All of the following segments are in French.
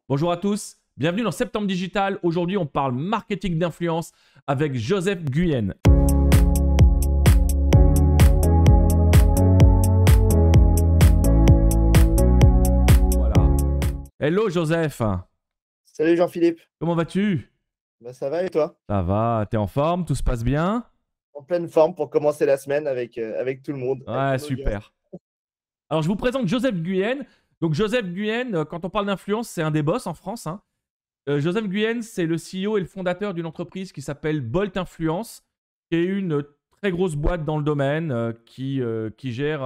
Bonjour à tous, bienvenue dans Septembre Digital. Aujourd'hui, on parle marketing d'influence avec Joseph Guyenne. Voilà. Hello Joseph, Salut Jean-Philippe. comment vas-tu? Ça va et toi? Ça va, t'es en forme, tout se passe bien? En pleine forme pour commencer la semaine avec tout le monde, avec Ouais, ton audience. super. Alors, je vous présente Joseph Guyenne. Donc, Joseph Guyenne, quand on parle d'influence, c'est un des boss en France, hein. Joseph Guyenne, c'est le CEO et le fondateur d'une entreprise qui s'appelle Bolt Influence, qui est une très grosse boîte dans le domaine qui gère.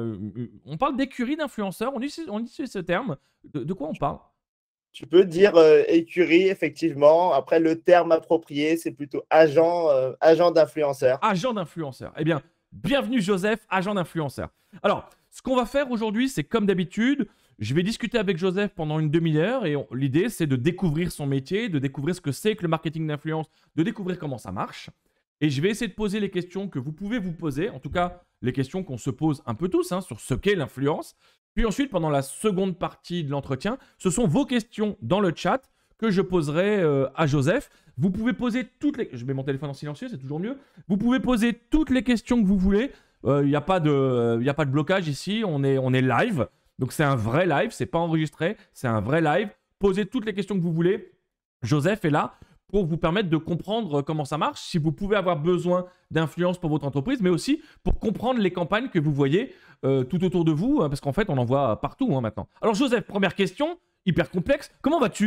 On parle d'écurie d'influenceurs, on utilise ce terme. De quoi on parle? Tu peux dire écurie, effectivement. Après, le terme approprié, c'est plutôt agent d'influenceur. Agent d'influenceur. Eh bien, bienvenue Joseph, agent d'influenceur. Alors, ce qu'on va faire aujourd'hui, c'est comme d'habitude, je vais discuter avec Joseph pendant une demi-heure et l'idée, c'est de découvrir son métier, de découvrir ce que c'est que le marketing d'influence, de découvrir comment ça marche. Et je vais essayer de poser les questions que vous pouvez vous poser, en tout cas les questions qu'on se pose un peu tous, hein, sur ce qu'est l'influence. Puis ensuite, pendant la seconde partie de l'entretien, ce sont vos questions dans le chat que je poserai à Joseph. Vous pouvez poser toutes les... Je mets mon téléphone en silencieux, c'est toujours mieux. Vous pouvez poser toutes les questions que vous voulez. Il n'y a pas de blocage ici. On est live. Donc c'est un vrai live. C'est pas enregistré. C'est un vrai live. Posez toutes les questions que vous voulez. Joseph est là pour vous permettre de comprendre comment ça marche. Si vous pouvez avoir besoin d'influence pour votre entreprise, mais aussi pour comprendre les campagnes que vous voyez tout autour de vous. Parce qu'en fait, on en voit partout maintenant. Alors Joseph, première question, hyper complexe. Comment vas-tu ?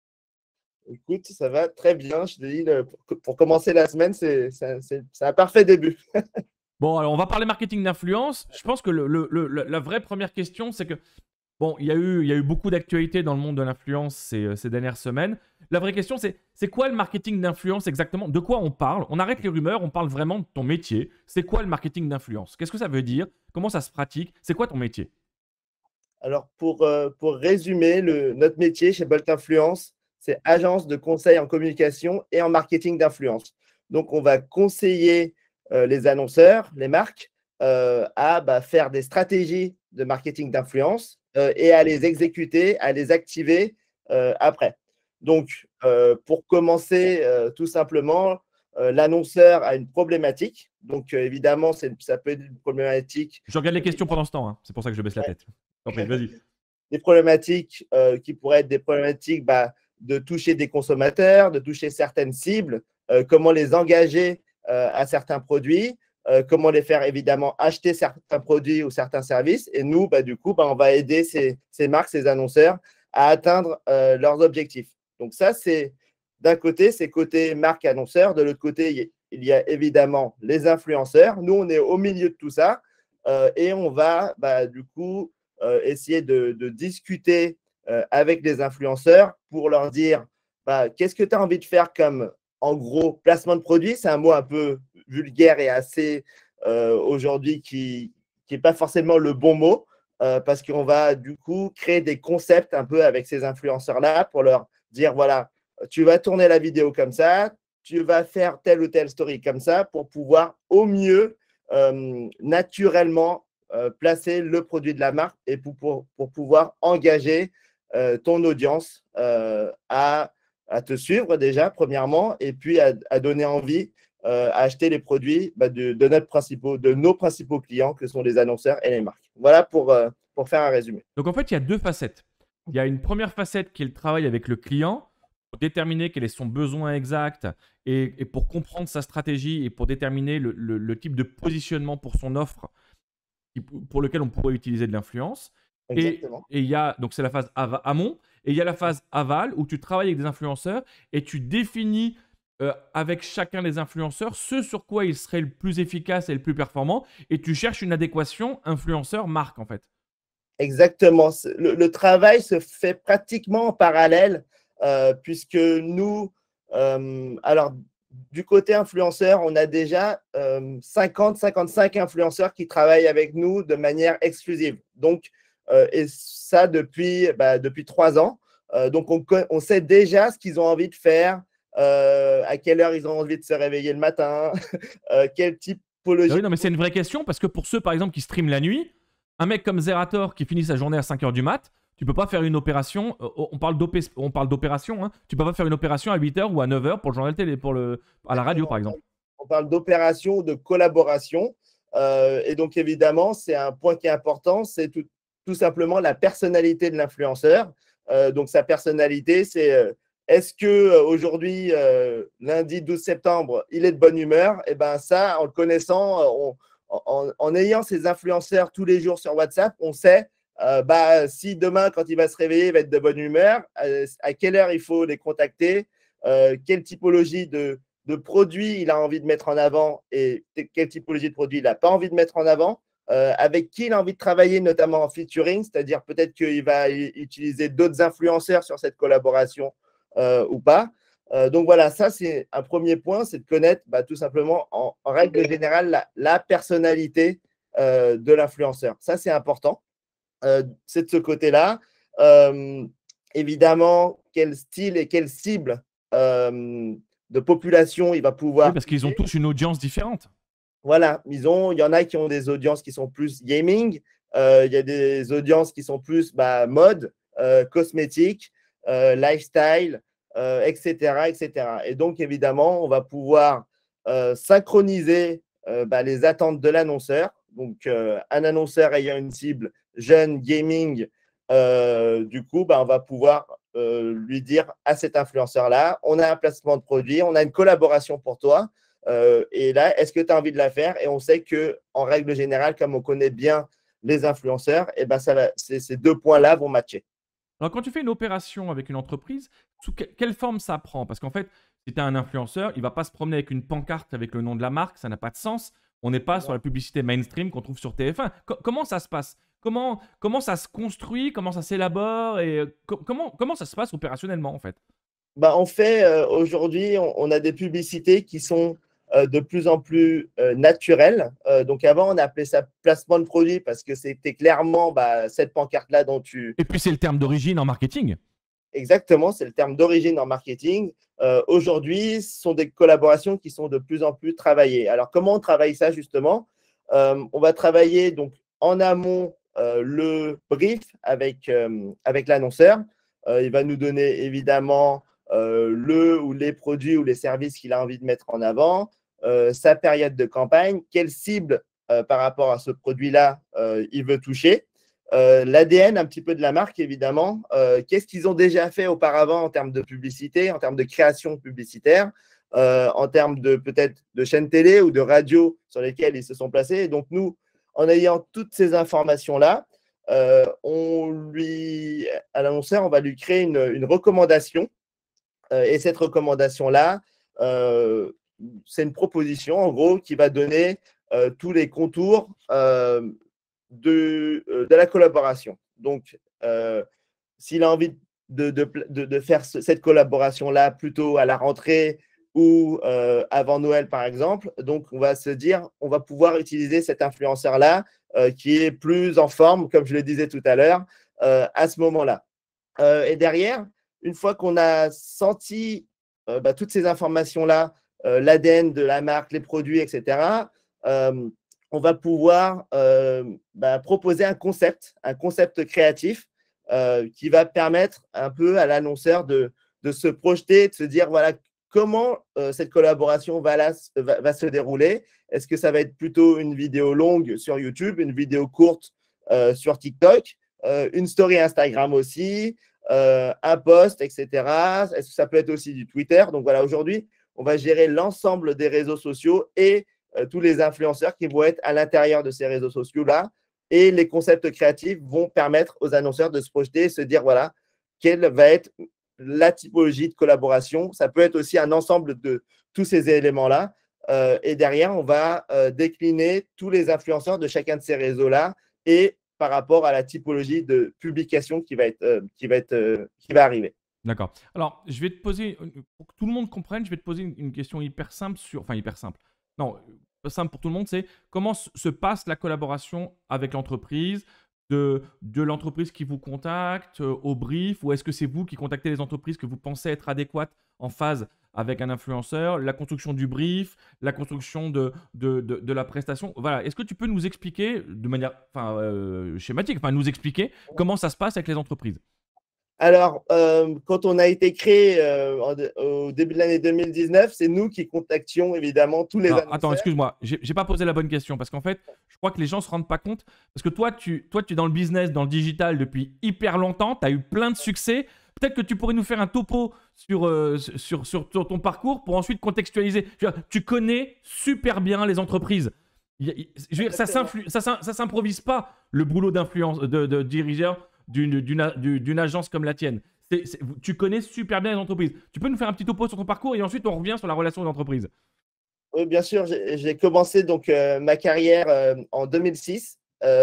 Écoute, ça va très bien. Je te dis, pour commencer la semaine, c'est un parfait début. Bon, alors on va parler marketing d'influence. Je pense que la vraie première question, c'est que, bon, il y a eu beaucoup d'actualités dans le monde de l'influence ces dernières semaines. La vraie question, c'est quoi le marketing d'influence exactement? De quoi on parle? On arrête les rumeurs, on parle vraiment de ton métier. C'est quoi le marketing d'influence? Qu'est-ce que ça veut dire? Comment ça se pratique? C'est quoi ton métier? Alors, pour résumer, notre métier chez Bolt Influence, c'est agence de conseil en communication et en marketing d'influence. Donc, on va conseiller les annonceurs, les marques, à faire des stratégies de marketing d'influence et à les exécuter, à les activer après. Donc, pour commencer, tout simplement, l'annonceur a une problématique. Donc, évidemment, ça peut être une problématique. Je regarde les questions pendant ce temps, hein. C'est pour ça que je baisse la tête. Vas-y. Des problématiques qui pourraient être des problématiques de toucher des consommateurs, de toucher certaines cibles, comment les engager à certains produits, comment les faire évidemment acheter certains produits ou certains services. Et nous, du coup, on va aider ces marques, ces annonceurs à atteindre leurs objectifs. Donc ça, c'est d'un côté, c'est côté marque annonceur. De l'autre côté, il y a évidemment les influenceurs. Nous, on est au milieu de tout ça et on va du coup essayer de discuter avec les influenceurs pour leur dire qu'est-ce que tu as envie de faire comme, en gros, placement de produit. C'est un mot un peu vulgaire et assez aujourd'hui qui n'est pas forcément le bon mot parce qu'on va du coup créer des concepts un peu avec ces influenceurs-là pour leur dire, voilà, tu vas tourner la vidéo comme ça, tu vas faire telle ou telle story comme ça pour pouvoir au mieux naturellement placer le produit de la marque et pour pouvoir engager ton audience à te suivre déjà, premièrement, et puis à donner envie à acheter les produits de nos principaux clients, que sont les annonceurs et les marques. Voilà pour faire un résumé. Donc en fait, il y a deux facettes. Il y a une première facette qui est le travail avec le client pour déterminer quel est son besoin exact et pour comprendre sa stratégie et pour déterminer le type de positionnement pour son offre pour lequel on pourrait utiliser de l'influence. Exactement. Et il y a, donc c'est la phase amont, et il y a la phase aval où tu travailles avec des influenceurs et tu définis avec chacun des influenceurs ce sur quoi il serait le plus efficace et le plus performant, et tu cherches une adéquation influenceur-marque en fait. Exactement. Le travail se fait pratiquement en parallèle puisque nous, alors du côté influenceur, on a déjà 50-55 influenceurs qui travaillent avec nous de manière exclusive. Donc, et ça depuis 3 ans. Donc, on sait déjà ce qu'ils ont envie de faire, à quelle heure ils ont envie de se réveiller le matin, quel typologie. Oui, non, mais c'est une vraie question parce que pour ceux, par exemple, qui streament la nuit, un mec comme Zerator qui finit sa journée à 5h du mat, tu peux pas faire une opération, on parle d'opération, hein, tu peux pas faire une opération à 8h ou à 9h pour le journal télé, à la radio par exemple. On parle d'opération, de collaboration. Et donc, évidemment, c'est un point qui est important, c'est tout simplement la personnalité de l'influenceur. Donc, sa personnalité, c'est est-ce que aujourd'hui, lundi 12 septembre, il est de bonne humeur? Et ben ça, en le connaissant, en ayant ces influenceurs tous les jours sur WhatsApp, on sait si demain, quand il va se réveiller, il va être de bonne humeur, à quelle heure il faut les contacter, quelle typologie de produits il a envie de mettre en avant et quelle typologie de produits il n'a pas envie de mettre en avant, avec qui il a envie de travailler, notamment en featuring, c'est-à-dire peut-être qu'il va utiliser d'autres influenceurs sur cette collaboration ou pas. Donc voilà, ça c'est un premier point, c'est de connaître tout simplement en règle générale la personnalité de l'influenceur. Ça c'est important. C'est de ce côté-là. Évidemment, quel style et quelle cible de population il va pouvoir. Oui, parce qu'ils ont tous une audience différente. Voilà, il y en a qui ont des audiences qui sont plus gaming, il y a des audiences qui sont plus mode, cosmétique, lifestyle, etc., etc. Et donc, évidemment, on va pouvoir synchroniser les attentes de l'annonceur. Donc, un annonceur ayant une cible jeune, gaming, du coup, on va pouvoir lui dire à cet influenceur-là, on a un placement de produit, on a une collaboration pour toi. Et là, est-ce que tu as envie de la faire? Et on sait qu'en règle générale, comme on connaît bien les influenceurs, ces deux points-là vont matcher. Alors, quand tu fais une opération avec une entreprise, sous quelle forme ça prend? Parce qu'en fait, si tu as un influenceur, il ne va pas se promener avec une pancarte avec le nom de la marque, ça n'a pas de sens. On n'est pas sur la publicité mainstream qu'on trouve sur TF1. Comment ça se passe? Comment ça se construit? Comment ça s'élabore? Et comment ça se passe opérationnellement, en fait? On fait aujourd'hui, on a des publicités qui sont de plus en plus naturelles. Donc avant, on appelait ça placement de produit parce que c'était clairement cette pancarte-là dont tu… Et puis, c'est le terme d'origine en marketing. Exactement, c'est le terme d'origine en marketing. Aujourd'hui, ce sont des collaborations qui sont de plus en plus travaillées. Alors, comment on travaille ça justement? On va travailler donc en amont le brief avec l'annonceur. Il va nous donner évidemment le ou les produits ou les services qu'il a envie de mettre en avant, sa période de campagne, quelle cible par rapport à ce produit-là il veut toucher. L'ADN un petit peu de la marque, évidemment. Qu'est-ce qu'ils ont déjà fait auparavant en termes de publicité, en termes de création publicitaire, en termes de peut-être de chaînes télé ou de radio sur lesquelles ils se sont placés. Et donc, nous, en ayant toutes ces informations-là, à l'annonceur, on va lui créer une recommandation. Et cette recommandation-là, c'est une proposition, en gros, qui va donner tous les contours de la collaboration. Donc, s'il a envie de faire cette collaboration-là plutôt à la rentrée ou avant Noël, par exemple, donc on va se dire, on va pouvoir utiliser cet influenceur-là qui est plus en forme, comme je le disais tout à l'heure, à ce moment-là. Et derrière, une fois qu'on a senti toutes ces informations-là, l'ADN de la marque, les produits, etc., on va pouvoir proposer un concept créatif qui va permettre un peu à l'annonceur de se projeter, de se dire voilà comment cette collaboration va se dérouler. Est-ce que ça va être plutôt une vidéo longue sur YouTube, une vidéo courte sur TikTok, une story Instagram aussi, un post, etc. Est-ce que ça peut être aussi du Twitter? Donc voilà, aujourd'hui, on va gérer l'ensemble des réseaux sociaux et tous les influenceurs qui vont être à l'intérieur de ces réseaux sociaux-là. Et les concepts créatifs vont permettre aux annonceurs de se projeter et se dire, voilà, quelle va être la typologie de collaboration. Ça peut être aussi un ensemble de tous ces éléments-là. Et derrière, on va décliner tous les influenceurs de chacun de ces réseaux-là et par rapport à la typologie de publication qui va arriver. D'accord. Alors, je vais te poser, pour que tout le monde comprenne, je vais te poser une question hyper simple enfin hyper simple. Non, simple pour tout le monde, c'est comment se passe la collaboration avec l'entreprise? de l'entreprise qui vous contacte, au brief, ou est-ce que c'est vous qui contactez les entreprises que vous pensez être adéquates en phase avec un influenceur, la construction du brief, la construction de la prestation? Voilà. Est-ce que tu peux nous expliquer de manière schématique, nous expliquer comment ça se passe avec les entreprises? Alors, quand on a été créé au début de l'année 2019, c'est nous qui contactions évidemment tous les Alors, annonceurs. attends, excuse-moi, j'ai pas posé la bonne question parce qu'en fait, je crois que les gens se rendent pas compte. Parce que toi, tu es dans le business, dans le digital depuis hyper longtemps, tu as eu plein de succès. Peut-être que tu pourrais nous faire un topo sur ton parcours pour ensuite contextualiser. Tu connais super bien les entreprises. Je veux dire, ça s'improvise pas le boulot d'influence, de dirigeur d'une agence comme la tienne. Tu connais super bien les entreprises. Tu peux nous faire un petit topo sur ton parcours et ensuite on revient sur la relation d'entreprise. Oui, bien sûr. J'ai commencé donc ma carrière en 2006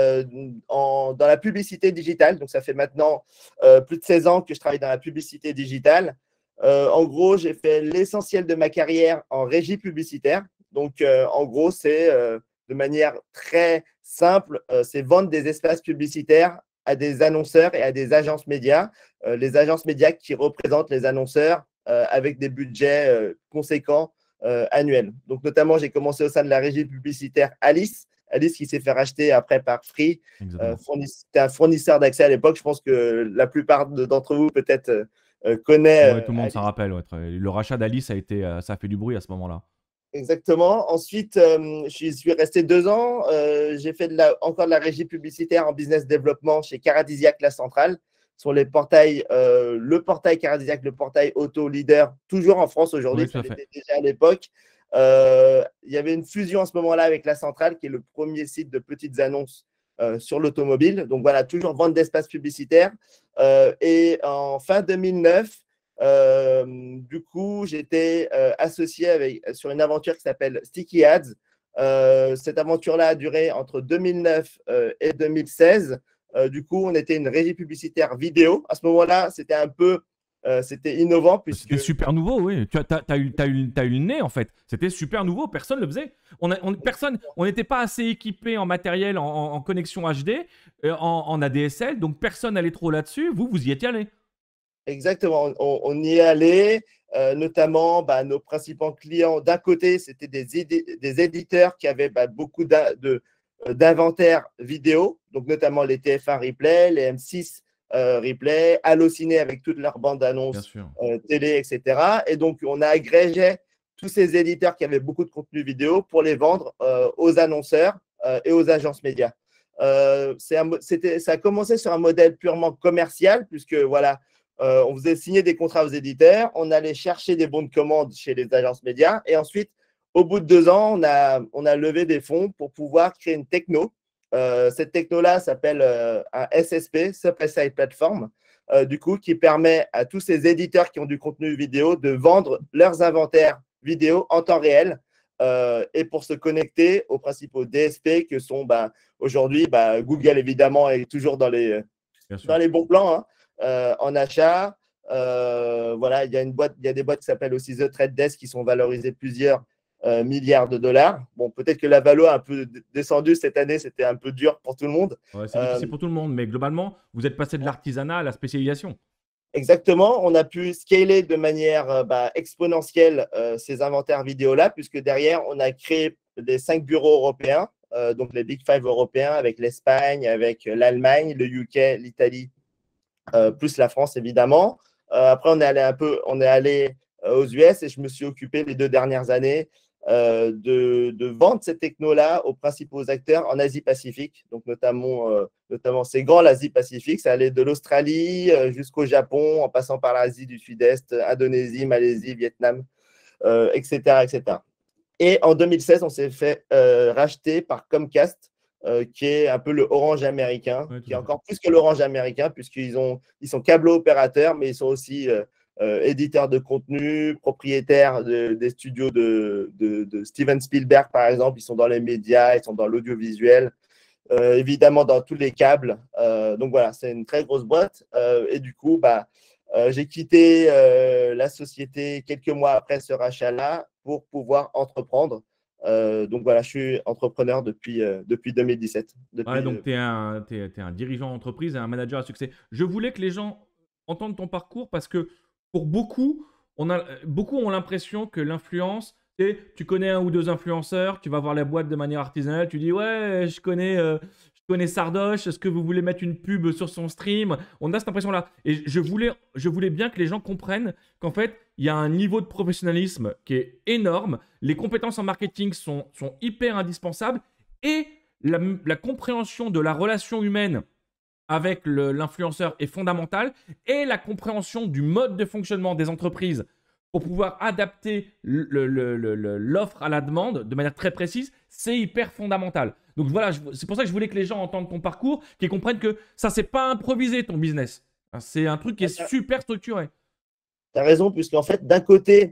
dans la publicité digitale. Donc, ça fait maintenant plus de 16 ans que je travaille dans la publicité digitale. En gros, j'ai fait l'essentiel de ma carrière en régie publicitaire. Donc, en gros, c'est de manière très simple, c'est vendre des espaces publicitaires à des annonceurs et à des agences médias. Les agences médias qui représentent les annonceurs avec des budgets conséquents annuels. Donc, notamment, j'ai commencé au sein de la régie publicitaire Alice. Alice qui s'est fait racheter après par Free. C'était un fournisseur d'accès à l'époque. Je pense que la plupart d'entre vous peut-être connaît. Ouais, tout le monde s'en rappelle. Ouais. Le rachat d'Alice, ça a fait du bruit à ce moment-là. Exactement. Ensuite, je suis resté 2 ans. J'ai fait encore de la régie publicitaire en business développement chez Caradisiac La Centrale sur les portails, le portail Caradisiac, le portail auto leader, toujours en France aujourd'hui. Oui, ça l'était déjà à l'époque. Il y avait une fusion à ce moment-là avec La Centrale, qui est le premier site de petites annonces sur l'automobile. Donc voilà, toujours vente d'espace publicitaire. Et en fin 2009, du coup, j'étais associé sur une aventure qui s'appelle Sticky Ads. Cette aventure-là a duré entre 2009 et 2016. Du coup, on était une régie publicitaire vidéo. À ce moment-là, c'était innovant. C'était super nouveau, oui. Tu as eu le nez, en fait. C'était super nouveau. Personne ne le faisait. On n'était pas assez équipé en matériel, en connexion HD, en ADSL. Donc, personne n'allait trop là-dessus. Vous y étiez allé. Exactement. On y est allé. Notamment, nos principaux clients, d'un côté, c'était des éditeurs qui avaient beaucoup d'inventaire vidéo, donc notamment les TF1 Replay, les M6 Replay, Allociné avec toutes leurs bandes annonces télé, etc. Et donc, on a agrégé tous ces éditeurs qui avaient beaucoup de contenu vidéo pour les vendre aux annonceurs et aux agences médias. Ça a commencé sur un modèle purement commercial, puisque voilà, on faisait signer des contrats aux éditeurs, on allait chercher des bons de commande chez les agences médias, et ensuite, au bout de 2 ans, on a levé des fonds pour pouvoir créer une techno. Cette techno-là s'appelle un SSP, Supply Side Platform, du coup, qui permet à tous ces éditeurs qui ont du contenu vidéo de vendre leurs inventaires vidéo en temps réel et pour se connecter aux principaux DSP que sont aujourd'hui, Google, évidemment, est toujours dans les bons plans, hein. En achat. Voilà, il y a des boîtes qui s'appellent aussi The Trade Desk qui sont valorisées plusieurs milliards de dollars. Bon, peut-être que la valo a un peu descendu cette année, c'était un peu dur pour tout le monde. Ouais, c'est difficile pour tout le monde, mais globalement, vous êtes passé de l'artisanat à la spécialisation. Exactement, on a pu scaler de manière exponentielle ces inventaires vidéo-là, puisque derrière, on a créé les 5 bureaux européens, donc les Big Five européens, avec l'Espagne, avec l'Allemagne, le UK, l'Italie, plus la France évidemment. Après, on est allé aux US et je me suis occupé les 2 dernières années de vendre cette techno-là aux principaux acteurs en Asie-Pacifique. Donc, notamment c'est grand l'Asie-Pacifique. Ça allait de l'Australie jusqu'au Japon, en passant par l'Asie du Sud-Est, Indonésie, Malaisie, Vietnam, etc., etc. Et en 2016, on s'est fait racheter par Comcast, qui est un peu le Orange américain, qui est encore plus que l'Orange américain, puisqu'ils sont câble opérateurs, mais ils sont aussi éditeurs de contenu, propriétaires des studios de Steven Spielberg, par exemple. Ils sont dans les médias, ils sont dans l'audiovisuel, évidemment dans tous les câbles. Donc voilà, c'est une très grosse boîte. Et du coup, j'ai quitté la société quelques mois après ce rachat-là pour pouvoir entreprendre. Donc voilà, je suis entrepreneur depuis 2017. Ouais, donc tu es un dirigeant d'entreprise et un manager à succès. Je voulais que les gens entendent ton parcours parce que pour beaucoup, beaucoup ont l'impression que l'influence, tu connais un ou deux influenceurs, tu vas voir la boîte de manière artisanale, tu dis ouais, je connais Sardoche, est-ce que vous voulez mettre une pub sur son stream? On a cette impression-là. Et je voulais bien que les gens comprennent qu'en fait, il y a un niveau de professionnalisme qui est énorme, les compétences en marketing sont hyper indispensables et la compréhension de la relation humaine avec l'influenceur est fondamentale et la compréhension du mode de fonctionnement des entreprises pour pouvoir adapter l'offre à la demande de manière très précise, c'est hyper fondamental. Donc voilà, c'est pour ça que je voulais que les gens entendent ton parcours, qu'ils comprennent que ça, c'est pas improvisé ton business. C'est un truc qui est super structuré. Tu as raison, puisqu'en fait, d'un côté,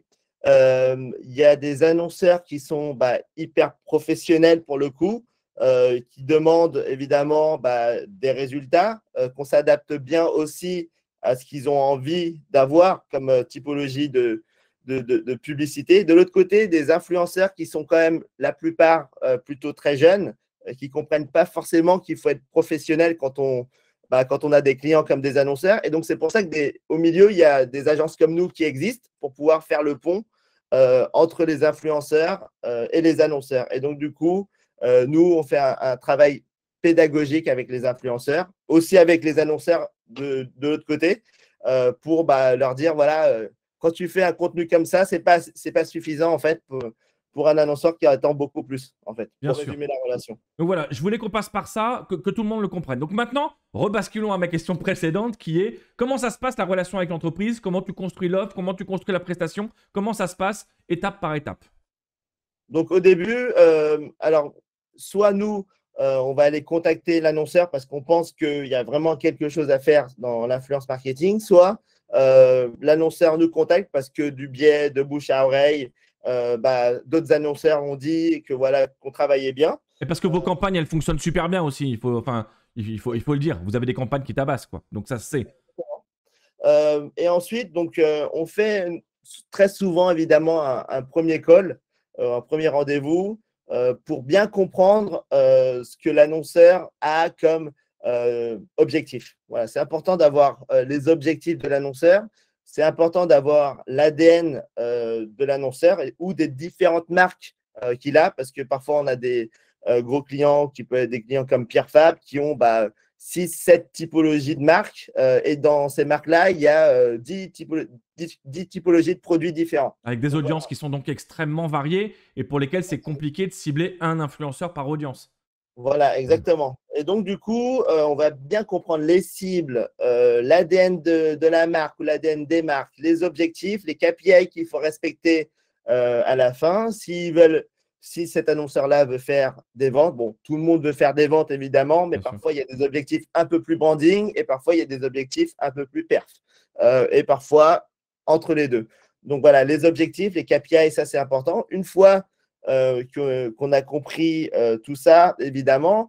il y a des annonceurs qui sont hyper professionnels pour le coup, qui demandent évidemment des résultats, qu'on s'adapte bien aussi à ce qu'ils ont envie d'avoir comme typologie de publicité. De l'autre côté, des influenceurs qui sont quand même la plupart plutôt très jeunes, qui ne comprennent pas forcément qu'il faut être professionnel quand on a des clients comme des annonceurs. Et donc, c'est pour ça qu'au milieu, il y a des agences comme nous qui existent pour pouvoir faire le pont entre les influenceurs et les annonceurs. Et donc, du coup, nous, on fait un travail pédagogique avec les influenceurs, aussi avec les annonceurs de l'autre côté, pour leur dire, voilà, quand tu fais un contenu comme ça, c'est pas suffisant, en fait, pour un annonceur qui attend beaucoup plus, en fait, Bien pour sûr. résumer la relation. Donc voilà, je voulais qu'on passe par ça, que tout le monde le comprenne. Donc maintenant, rebasculons à ma question précédente qui est comment ça se passe la relation avec l'entreprise? Comment tu construis l'offre? Comment tu construis la prestation? Comment ça se passe étape par étape? Donc au début, alors soit nous, on va aller contacter l'annonceur parce qu'on pense qu'il y a vraiment quelque chose à faire dans l'influence marketing, soit l'annonceur nous contacte parce que du biais de bouche à oreille, d'autres annonceurs ont dit que voilà, qu'on travaillait bien. Et parce que vos campagnes, elles fonctionnent super bien aussi. Il faut le dire. Vous avez des campagnes qui tabassent, quoi. Donc ça, c'est. Et ensuite, donc, on fait très souvent, évidemment, un premier call, un premier rendez-vous, pour bien comprendre ce que l'annonceur a comme objectif. Voilà, c'est important d'avoir les objectifs de l'annonceur. C'est important d'avoir l'ADN de l'annonceur ou des différentes marques qu'il a, parce que parfois, on a des gros clients qui peuvent être des clients comme Pierre Fabre qui ont 6-7 typologies de marques. Et dans ces marques-là, il y a 10 typologies de produits différents. Avec des audiences qui sont donc extrêmement variées et pour lesquelles c'est compliqué de cibler un influenceur par audience. Voilà, exactement. Et donc, du coup, on va bien comprendre les cibles, l'ADN de la marque ou l'ADN des marques, les objectifs, les KPI qu'il faut respecter à la fin. Si cet annonceur-là veut faire des ventes, bon, tout le monde veut faire des ventes, évidemment, mais parfois, il y a des objectifs un peu plus branding et parfois, il y a des objectifs un peu plus perf. Et parfois, entre les deux. Donc, voilà, les objectifs, les KPI, ça, c'est important. Une fois qu'on a compris tout ça, évidemment,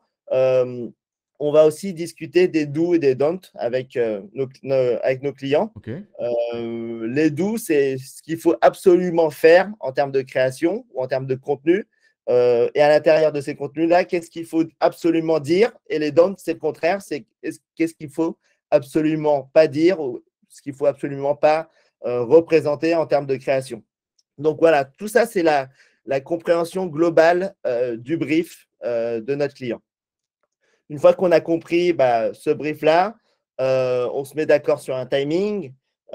on va aussi discuter des do et des don't avec nos clients. Okay. Les do, c'est ce qu'il faut absolument faire en termes de création ou en termes de contenu. Et à l'intérieur de ces contenus-là, qu'est-ce qu'il faut absolument dire? Et les don't, c'est le contraire, c'est qu'est-ce qu'il faut absolument pas dire ou ce qu'il faut absolument pas représenter en termes de création. Donc voilà, tout ça, c'est la compréhension globale du brief de notre client. Une fois qu'on a compris ce brief-là, on se met d'accord sur un timing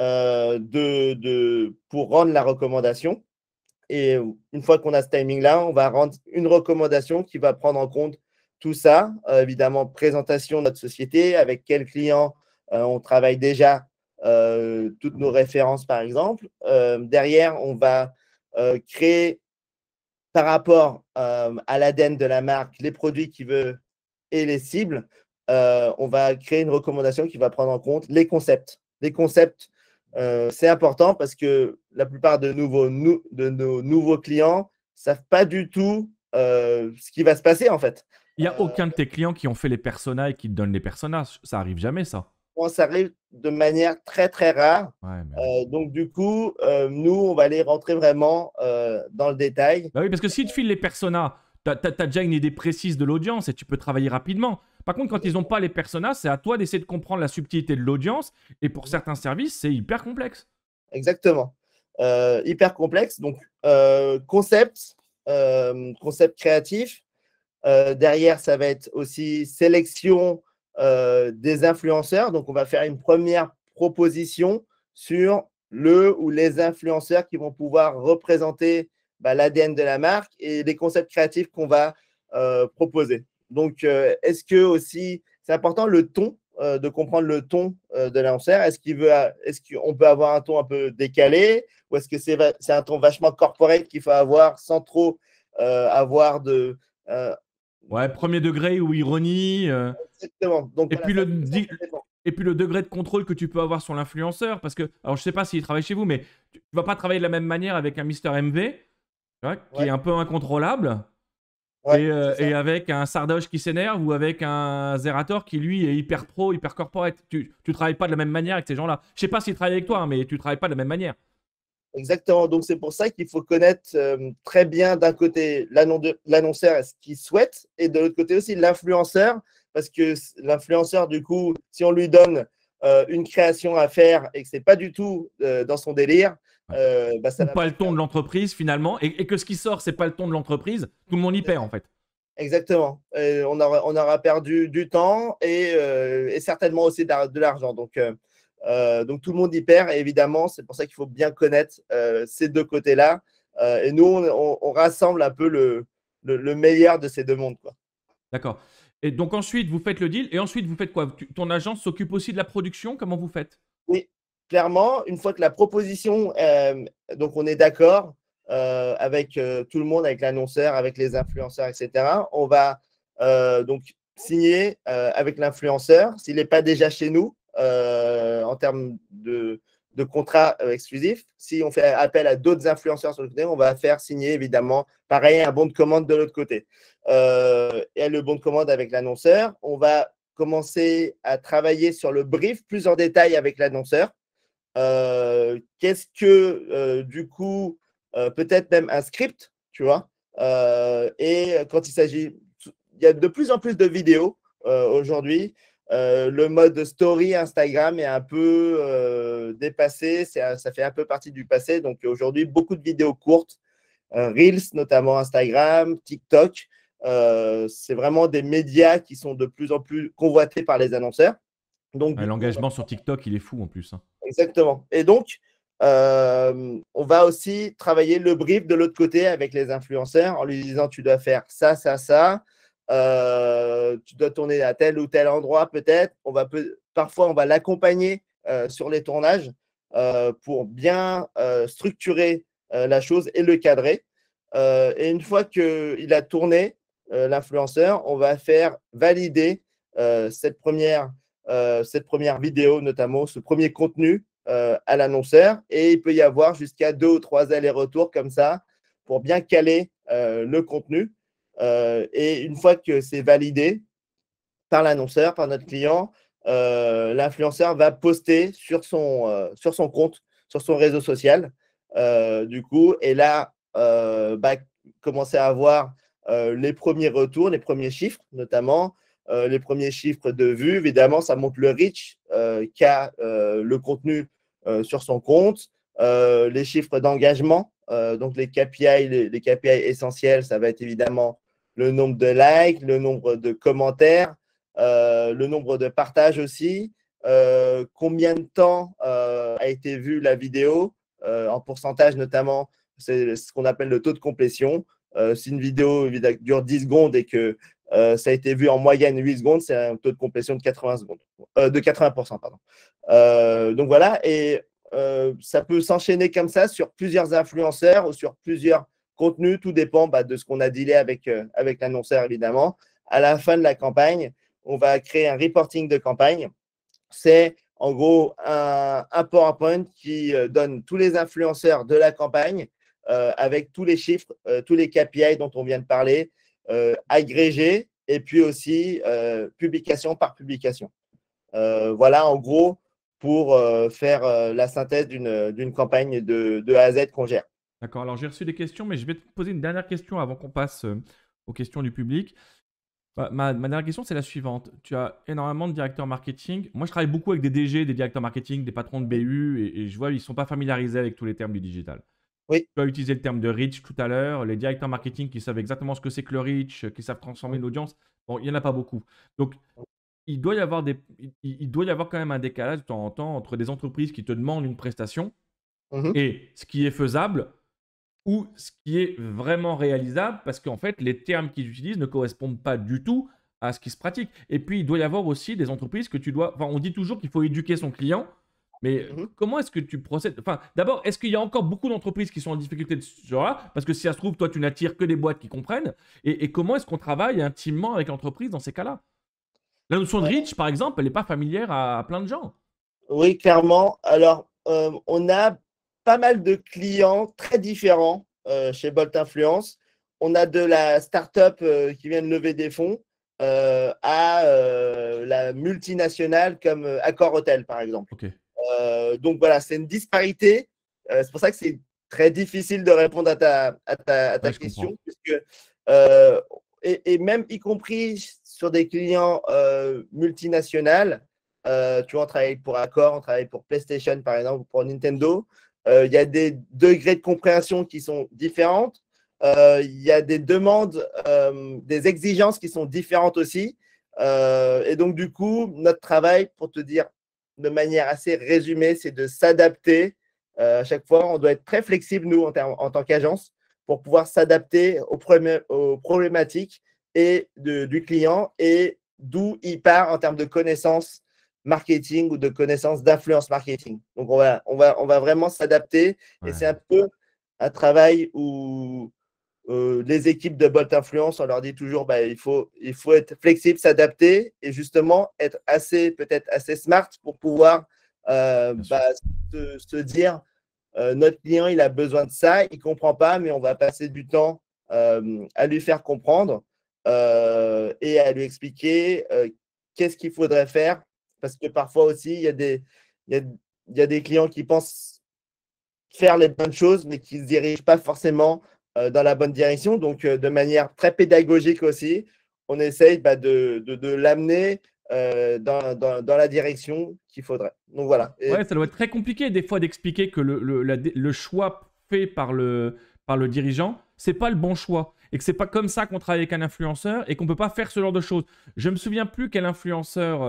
pour rendre la recommandation. Et une fois qu'on a ce timing-là, on va rendre une recommandation qui va prendre en compte tout ça. Évidemment, présentation de notre société, avec quel client on travaille déjà, toutes nos références, par exemple. Derrière, on va créer par rapport à l'ADN de la marque, les produits qu'il veut et les cibles. On va créer une recommandation qui va prendre en compte les concepts. Les concepts, c'est important parce que la plupart de nos nouveaux clients ne savent pas du tout ce qui va se passer, en fait. Il n'y a aucun de tes clients qui ont fait les personas et qui te donnent les personas. Ça arrive jamais, ça. Bon, ça arrive de manière très, très rare. Ouais, mais oui. Donc, du coup, nous, on va aller rentrer vraiment dans le détail. Bah oui, parce que si tu files les personas, tu as déjà une idée précise de l'audience et tu peux travailler rapidement. Par contre, quand ils n'ont pas les personas, c'est à toi d'essayer de comprendre la subtilité de l'audience. Et pour certains services, c'est hyper complexe. Exactement. Hyper complexe. Donc, concept, concept créatif. Derrière, ça va être aussi sélection des influenceurs. Donc, on va faire une première proposition sur le ou les influenceurs qui vont pouvoir représenter l'ADN de la marque et les concepts créatifs qu'on va proposer. Donc, est-ce que aussi, c'est important le ton, de comprendre le ton de l'annonceur. Est-ce qu'on peut avoir un ton un peu décalé ou est-ce que c'est un ton vachement corporate qu'il faut avoir sans trop avoir de Ouais, premier degré ou ironie. Exactement. Donc Et voilà, puis ça dépend. et puis le degré de contrôle que tu peux avoir sur l'influenceur. Parce que, alors je sais pas s'il travaille chez vous, mais tu ne vas pas travailler de la même manière avec un Mister MV, tu vois, qui est Ouais, un peu incontrôlable. ouais, c'est Et ça. avec un Sardoche qui s'énerve ou avec un Zerator qui lui est hyper pro, hyper corporate. Tu travailles pas de la même manière avec ces gens-là. Je sais pas s'ils travaillent avec toi, hein, mais tu travailles pas de la même manière. Exactement. Donc c'est pour ça qu'il faut connaître très bien d'un côté l'annonceur et ce qu'il souhaite et de l'autre côté aussi l'influenceur parce que l'influenceur, du coup, si on lui donne une création à faire et que c'est pas du tout dans son délire, Ouais. ça Ou va pas pas le le ton faire. de l'entreprise finalement, et que ce qui sort, c'est pas le ton de l'entreprise, tout le monde y perd en fait. Exactement. On aura perdu du temps et certainement aussi de l'argent. Donc, tout le monde y perd. Et évidemment, c'est pour ça qu'il faut bien connaître ces deux côtés-là. Et nous, on rassemble un peu le meilleur de ces deux mondes, quoi. D'accord. Et donc ensuite, vous faites le deal, et ensuite vous faites quoi? Ton agence s'occupe aussi de la production, comment vous faites? Oui, clairement, une fois que la proposition, donc on est d'accord avec tout le monde, avec l'annonceur, avec les influenceurs, etc. On va donc signer avec l'influenceur s'il n'est pas déjà chez nous en termes de contrat exclusif. Si on fait appel à d'autres influenceurs sur le côté, on va faire signer évidemment, pareil, un bon de commande de l'autre côté. Et le bon de commande avec l'annonceur, on va commencer à travailler sur le brief plus en détail avec l'annonceur. Qu'est-ce que, du coup, peut-être même un script, tu vois. Et quand il y a de plus en plus de vidéos aujourd'hui. Le mode story Instagram est un peu dépassé, ça fait un peu partie du passé. Donc aujourd'hui, beaucoup de vidéos courtes, Reels, notamment Instagram, TikTok. C'est vraiment des médias qui sont de plus en plus convoités par les annonceurs. Donc, Ouais, du coup, l'engagement sur TikTok, il est fou en plus, hein. exactement. Et donc, on va aussi travailler le brief de l'autre côté avec les influenceurs en lui disant tu dois faire ça, ça, ça. Tu dois tourner à tel ou tel endroit peut-être. Parfois, on va l'accompagner sur les tournages pour bien structurer la chose et le cadrer. Et une fois qu'il a tourné, l'influenceur, on va faire valider cette première vidéo, notamment ce premier contenu à l'annonceur. Et il peut y avoir jusqu'à 2 ou 3 allers-retours comme ça pour bien caler le contenu. Et une fois que c'est validé par l'annonceur, par notre client, l'influenceur va poster sur son compte, sur son réseau social. Du coup, et là, commencer à avoir les premiers retours, les premiers chiffres, notamment les premiers chiffres de vues. Évidemment, ça montre le reach qu'a le contenu sur son compte, les chiffres d'engagement, donc les KPI, les KPI essentiels, ça va être évidemment le nombre de likes, le nombre de commentaires, le nombre de partages aussi, combien de temps a été vue la vidéo, en pourcentage notamment, c'est ce qu'on appelle le taux de complétion. Si une vidéo dure 10 secondes et que ça a été vu en moyenne 8 secondes, c'est un taux de complétion de 80 secondes, de 80%, pardon. Donc voilà, et ça peut s'enchaîner comme ça sur plusieurs influenceurs ou sur plusieurs contenus, tout dépend de ce qu'on a dealé avec l'annonceur évidemment. À la fin de la campagne, on va créer un reporting de campagne. C'est en gros un PowerPoint qui donne tous les influenceurs de la campagne avec tous les chiffres, tous les KPI dont on vient de parler, agrégés et puis aussi publication par publication. Voilà, en gros, pour faire la synthèse d'une campagne de A à Z qu'on gère. D'accord. Alors, j'ai reçu des questions, mais je vais te poser une dernière question avant qu'on passe aux questions du public. Ma dernière question, c'est la suivante. Tu as énormément de directeurs marketing. Moi, je travaille beaucoup avec des DG, des directeurs marketing, des patrons de BU, et je vois ils ne sont pas familiarisés avec tous les termes du digital. Oui. Tu as utilisé le terme de reach tout à l'heure. Les directeurs marketing qui savent exactement ce que c'est que le reach, qui savent transformer une audience, bon, il n'y en a pas beaucoup. Donc, il doit y avoir il doit y avoir quand même un décalage de temps en temps entre des entreprises qui te demandent une prestation Mhm. et ce qui est faisable ou ce qui est vraiment réalisable, parce qu'en fait, les termes qu'ils utilisent ne correspondent pas du tout à ce qui se pratique. Et puis, il doit y avoir aussi des entreprises que tu dois... Enfin, on dit toujours qu'il faut éduquer son client, mais Mhm. comment est-ce que tu procèdes? Enfin, d'abord, est-ce qu'il y a encore beaucoup d'entreprises qui sont en difficulté de ce genre-là? Parce que si ça se trouve, toi, tu n'attires que des boîtes qui comprennent. Et comment est-ce qu'on travaille intimement avec l'entreprise dans ces cas-là? La notion de reach, par exemple, elle n'est pas familière à plein de gens. Oui, clairement. Alors, on a pas mal de clients très différents chez Bolt Influence. On a de la start-up qui vient de lever des fonds à la multinationale comme Accor Hotel, par exemple. Ok. Donc voilà, c'est une disparité. C'est pour ça que c'est très difficile de répondre à ta Ouais, je question, comprends. puisque, et même y compris sur des clients multinationales, tu vois, on travaille pour Accor, on travaille pour PlayStation, par exemple, ou pour Nintendo. Il y a des degrés de compréhension qui sont différentes. Il y a des demandes, des exigences qui sont différentes aussi. Et donc, du coup, notre travail, pour te dire de manière assez résumée, c'est de s'adapter. À chaque fois, on doit être très flexible, nous, en tant qu'agence, pour pouvoir s'adapter aux problématiques du client et d'où il part en termes de connaissances marketing ou de connaissances d'influence marketing. Donc, on va vraiment s'adapter et c'est Ouais. un peu un travail où les équipes de Bolt Influence, on leur dit toujours il faut être flexible, s'adapter et justement être peut-être assez smart pour pouvoir Bien sûr. se dire notre client, il a besoin de ça, il ne comprend pas, mais on va passer du temps à lui faire comprendre et à lui expliquer qu'est-ce qu'il faudrait faire. Parce que parfois aussi, il y a des clients qui pensent faire les bonnes choses, mais qui ne se dirigent pas forcément dans la bonne direction. Donc, de manière très pédagogique aussi, on essaye de l'amener dans la direction qu'il faudrait. Donc, voilà. Ouais, ça doit être très compliqué des fois d'expliquer que le choix fait par le dirigeant, c'est pas le bon choix. Et que c'est pas comme ça qu'on travaille avec un influenceur et qu'on peut pas faire ce genre de choses. Je me souviens plus quel influenceur,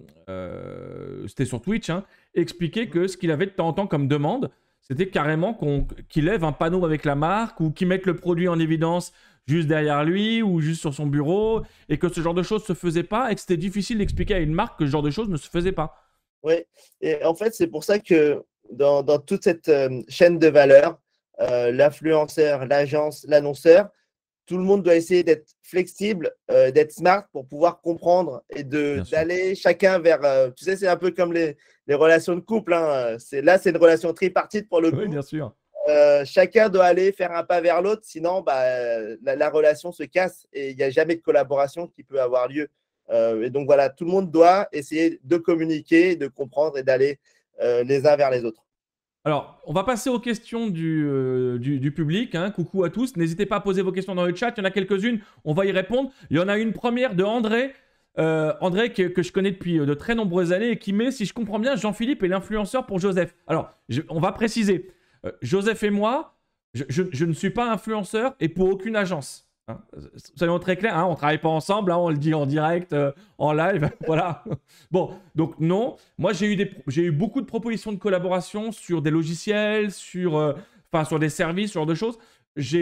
c'était sur Twitch, hein, expliquait que ce qu'il avait de temps en temps comme demande, c'était carrément qu'il lève un panneau avec la marque ou qu'il mette le produit en évidence juste derrière lui ou juste sur son bureau et que ce genre de choses se faisait pas et que c'était difficile d'expliquer à une marque que ce genre de choses ne se faisait pas. Oui, et en fait, c'est pour ça que dans toute cette chaîne de valeur, l'influenceur, l'agence, l'annonceur, tout le monde doit essayer d'être flexible, d'être smart pour pouvoir comprendre et Bien sûr. d'aller chacun vers. Tu sais, c'est un peu comme les relations de couple. Hein. Là, c'est une relation tripartite pour le Oui, coup. bien sûr. Chacun doit aller faire un pas vers l'autre, sinon la relation se casse et il n'y a jamais de collaboration qui peut avoir lieu. Et donc voilà, tout le monde doit essayer de communiquer, de comprendre et d'aller les uns vers les autres. Alors, on va passer aux questions du public, hein. Coucou à tous. N'hésitez pas à poser vos questions dans le chat. Il y en a quelques-unes. On va y répondre. Il y en a une première de André. André que je connais depuis de très nombreuses années et qui met, si je comprends bien, Jean-Philippe est l'influenceur pour Joseph. Alors, on va préciser. Joseph et moi, je ne suis pas influenceur et pour aucune agence. Hein. Soyons très clairs, hein, on ne travaille pas ensemble, hein, on le dit en direct, en live, voilà. Bon, donc non, moi j'ai eu beaucoup de propositions de collaboration sur des logiciels, sur des services, ce genre de choses. Ça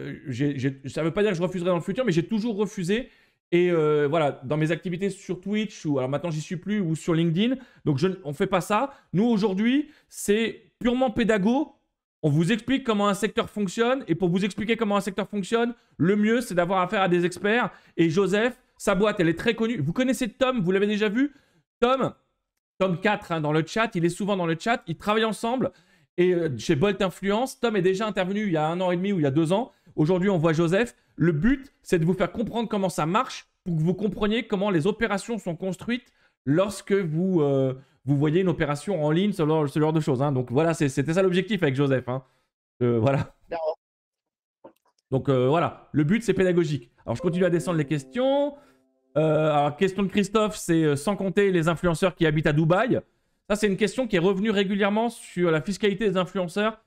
ne veut pas dire que je refuserai dans le futur, mais j'ai toujours refusé. Et voilà, dans mes activités sur Twitch, ou alors maintenant j'y suis plus, ou sur LinkedIn, donc on ne fait pas ça. Nous aujourd'hui, c'est purement pédago. On vous explique comment un secteur fonctionne. Et pour vous expliquer comment un secteur fonctionne, le mieux, c'est d'avoir affaire à des experts. Et Joseph, sa boîte, elle est très connue. Vous connaissez Tom, vous l'avez déjà vu? Tom 4 hein, dans le chat, il est souvent dans le chat. Ils travaillent ensemble. Et chez Bolt Influence, Tom est déjà intervenu il y a 1 an et demi ou il y a 2 ans. Aujourd'hui, on voit Joseph. Le but, c'est de vous faire comprendre comment ça marche pour que vous compreniez comment les opérations sont construites lorsque vous voyez une opération en ligne, ce genre de choses. Hein. Donc voilà, c'était ça l'objectif avec Joseph. Hein. Voilà. Donc voilà, le but c'est pédagogique. Alors je continue à descendre les questions. Alors question de Christophe, c'est sans compter les influenceurs qui habitent à Dubaï. Ça c'est une question qui est revenue régulièrement sur la fiscalité des influenceurs.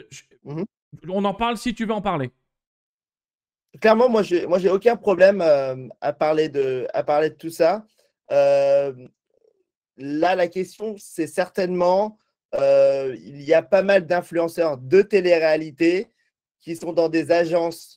On en parle si tu veux en parler. Clairement, moi, j'ai aucun problème à parler de tout ça. Là, la question, c'est certainement, il y a pas mal d'influenceurs de télé-réalité qui sont dans des agences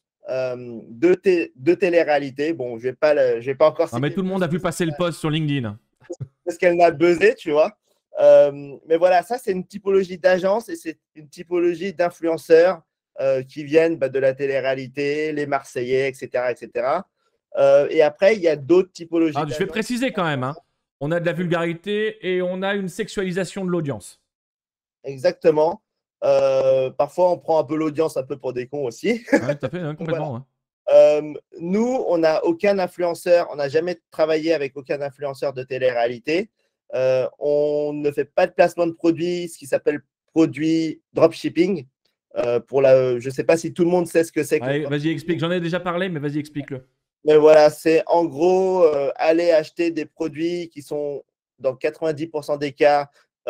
de télé-réalité. Bon, je vais pas encore. Non, mais tout le monde a vu passer le post sur LinkedIn. Parce qu'elle m'a buzzé, tu vois. Mais voilà, ça, c'est une typologie d'agence et c'est une typologie d'influenceurs qui viennent de la télé-réalité, les Marseillais, etc. etc. Et après, il y a d'autres typologies. Alors, je vais préciser quand même. Hein. On a de la vulgarité et on a une sexualisation de l'audience. Exactement. Parfois, on prend un peu l'audience un peu pour des cons aussi. Ouais, tout à fait, hein, complètement. Voilà. Ouais. Nous, on n'a aucun influenceur, on n'a jamais travaillé avec aucun influenceur de télé-réalité. On ne fait pas de placement de produits, ce qui s'appelle produit dropshipping. Je ne sais pas si tout le monde sait ce que c'est. Vas-y, explique. J'en ai déjà parlé, mais vas-y, explique-le. Mais voilà, c'est en gros aller acheter des produits qui sont dans 90% des cas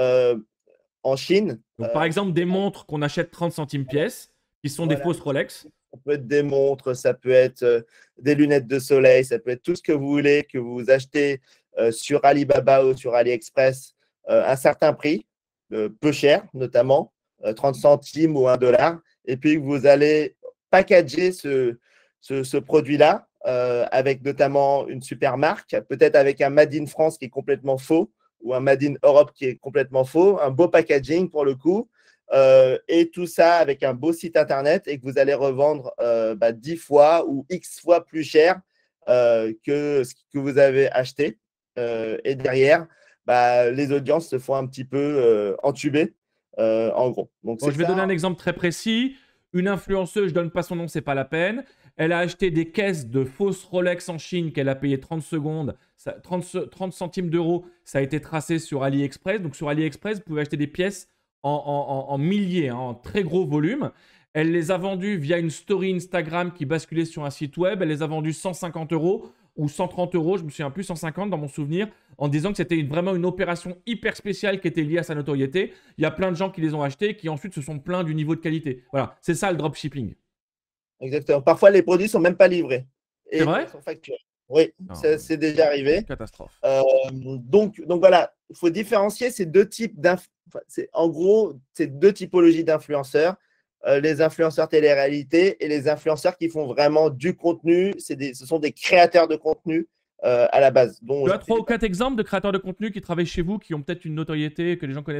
en Chine. Donc, par exemple, des montres qu'on achète 30 centimes pièce, qui sont des fausses Rolex. Ça peut être des montres, ça peut être des lunettes de soleil, ça peut être tout ce que vous voulez que vous achetez sur Alibaba ou sur AliExpress à un certain prix, peu cher notamment, 30 centimes ou 1 dollar. Et puis vous allez packager ce produit-là avec notamment une super marque, peut-être avec un Made in France qui est complètement faux ou un Made in Europe qui est complètement faux, un beau packaging pour le coup. Et tout ça avec un beau site internet et que vous allez revendre 10 fois ou X fois plus cher que ce que vous avez acheté. Et derrière, les audiences se font un petit peu entuber, en gros. Donc, je vais donner un exemple très précis. Une influenceuse, je ne donne pas son nom, c'est pas la peine. Elle a acheté des caisses de fausses Rolex en Chine qu'elle a payé 30 secondes, 30 centimes d'euros. Ça a été tracé sur AliExpress. Donc sur AliExpress, vous pouvez acheter des pièces en milliers, hein, en très gros volume. Elle les a vendues via une story Instagram qui basculait sur un site web. Elle les a vendues 150 euros ou 130 euros, je me souviens plus, 150 dans mon souvenir, en disant que c'était vraiment une opération hyper spéciale qui était liée à sa notoriété. Il y a plein de gens qui les ont achetés qui ensuite se sont plaints du niveau de qualité. Voilà, c'est ça le dropshipping. Exactement. Parfois, les produits ne sont même pas livrés. C'est vrai ? Ils sont facturés. Oui, c'est déjà arrivé. Catastrophe. Donc voilà, il faut différencier ces deux types en gros, ces deux typologies d'influenceurs, les influenceurs télé-réalité et les influenceurs qui font vraiment du contenu. Ce sont des créateurs de contenu à la base. Tu as 3 ou 4 exemples de créateurs de contenu qui travaillent chez vous, qui ont peut-être une notoriété que les gens connaîtraient ?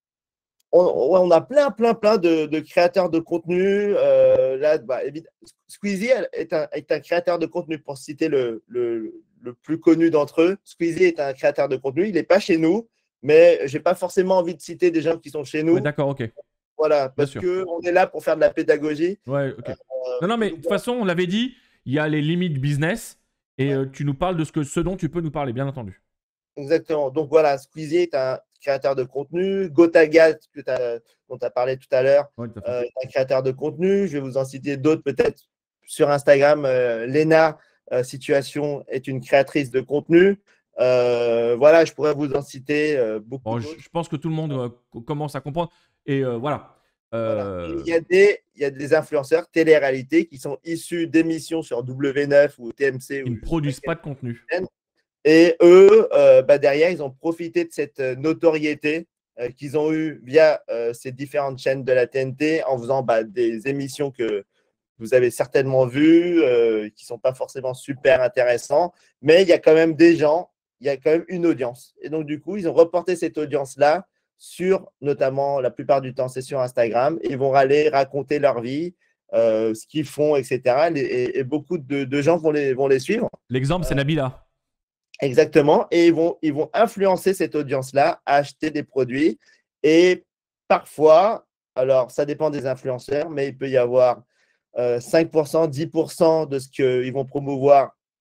On a plein de créateurs de contenu. Là, Squeezie est un créateur de contenu, pour citer le plus connu d'entre eux. Squeezie est un créateur de contenu. Il n'est pas chez nous, mais je n'ai pas forcément envie de citer des gens qui sont chez nous. Ouais, d'accord, ok. Voilà, parce qu'on est là pour faire de la pédagogie. Ouais, ok. Non, mais de toute façon, on l'avait dit, il y a les limites business et tu nous parles de ce dont tu peux nous parler, bien entendu. Exactement. Donc voilà, Squeezie est un créateur de contenu. Gotaga, dont tu as parlé tout à l'heure, est un créateur de contenu. Je vais vous en citer d'autres peut-être sur Instagram. Lena Situation est une créatrice de contenu. Voilà, je pourrais vous en citer beaucoup. Bon, je pense que tout le monde commence à comprendre. Et voilà. Voilà. Il y a des influenceurs télé-réalité qui sont issus d'émissions sur W9 ou TMC. Ils ne produisent pas de contenu. Et eux, derrière, ils ont profité de cette notoriété qu'ils ont eue via ces différentes chaînes de la TNT en faisant des émissions que vous avez certainement vues, qui ne sont pas forcément super intéressantes, mais il y a quand même des gens, il y a quand même une audience. Et donc, du coup, ils ont reporté cette audience-là sur, notamment, la plupart du temps, c'est sur Instagram, et ils vont aller raconter leur vie, ce qu'ils font, etc. Et beaucoup de gens vont les suivre. L'exemple, c'est Nabila. Exactement. Et ils vont influencer cette audience-là à acheter des produits. Et parfois, alors ça dépend des influenceurs, mais il peut y avoir 5%, 10% de ce qu'ils vont promouvoir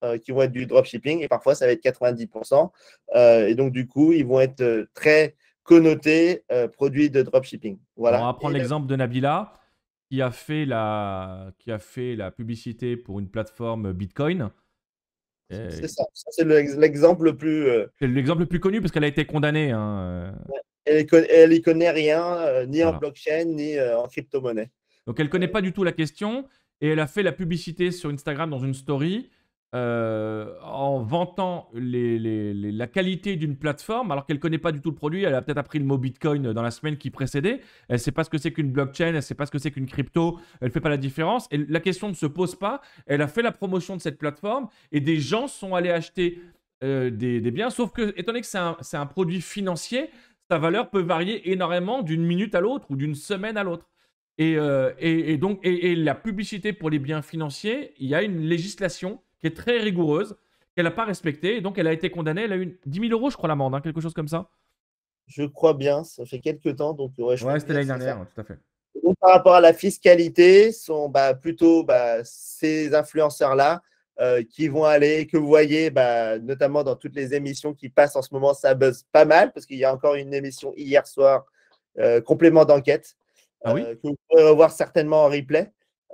qui vont être du dropshipping et parfois ça va être 90%. Et donc, du coup, ils vont être très connotés produits de dropshipping. Alors, on Voilà. va prendre l'exemple de Nabila qui a fait la publicité pour une plateforme Bitcoin. C'est ça. C'est l'exemple le plus. C'est l'exemple le plus connu parce qu'elle a été condamnée, hein. Elle n'y connaît rien, ni en Voilà. blockchain, ni en crypto-monnaie. Donc elle ne connaît pas du tout la question et elle a fait la publicité sur Instagram dans une story en vantant la qualité d'une plateforme alors qu'elle ne connaît pas du tout le produit. Elle a peut-être appris le mot Bitcoin dans la semaine qui précédait. Elle ne sait pas ce que c'est qu'une blockchain, elle ne sait pas ce que c'est qu'une crypto, elle ne fait pas la différence. Et la question ne se pose pas. Elle a fait la promotion de cette plateforme et des gens sont allés acheter des biens. Sauf que, étant donné que c'est un produit financier, sa valeur peut varier énormément d'une minute à l'autre ou d'une semaine à l'autre. Et donc, la publicité pour les biens financiers, il y a une législation qui est très rigoureuse, qu'elle n'a pas respectée. Et donc, elle a été condamnée. Elle a eu 10 000 euros, je crois, l'amende, hein, quelque chose comme ça. Je crois bien, ça fait quelques temps. Donc, Ouais, c'était l'année dernière, tout à fait. Donc, par rapport à la fiscalité, sont plutôt ces influenceurs-là qui vont aller, que vous voyez, notamment dans toutes les émissions qui passent en ce moment, ça buzz pas mal, parce qu'il y a encore une émission hier soir, complément d'enquête, Ah oui? que vous pourrez revoir certainement en replay.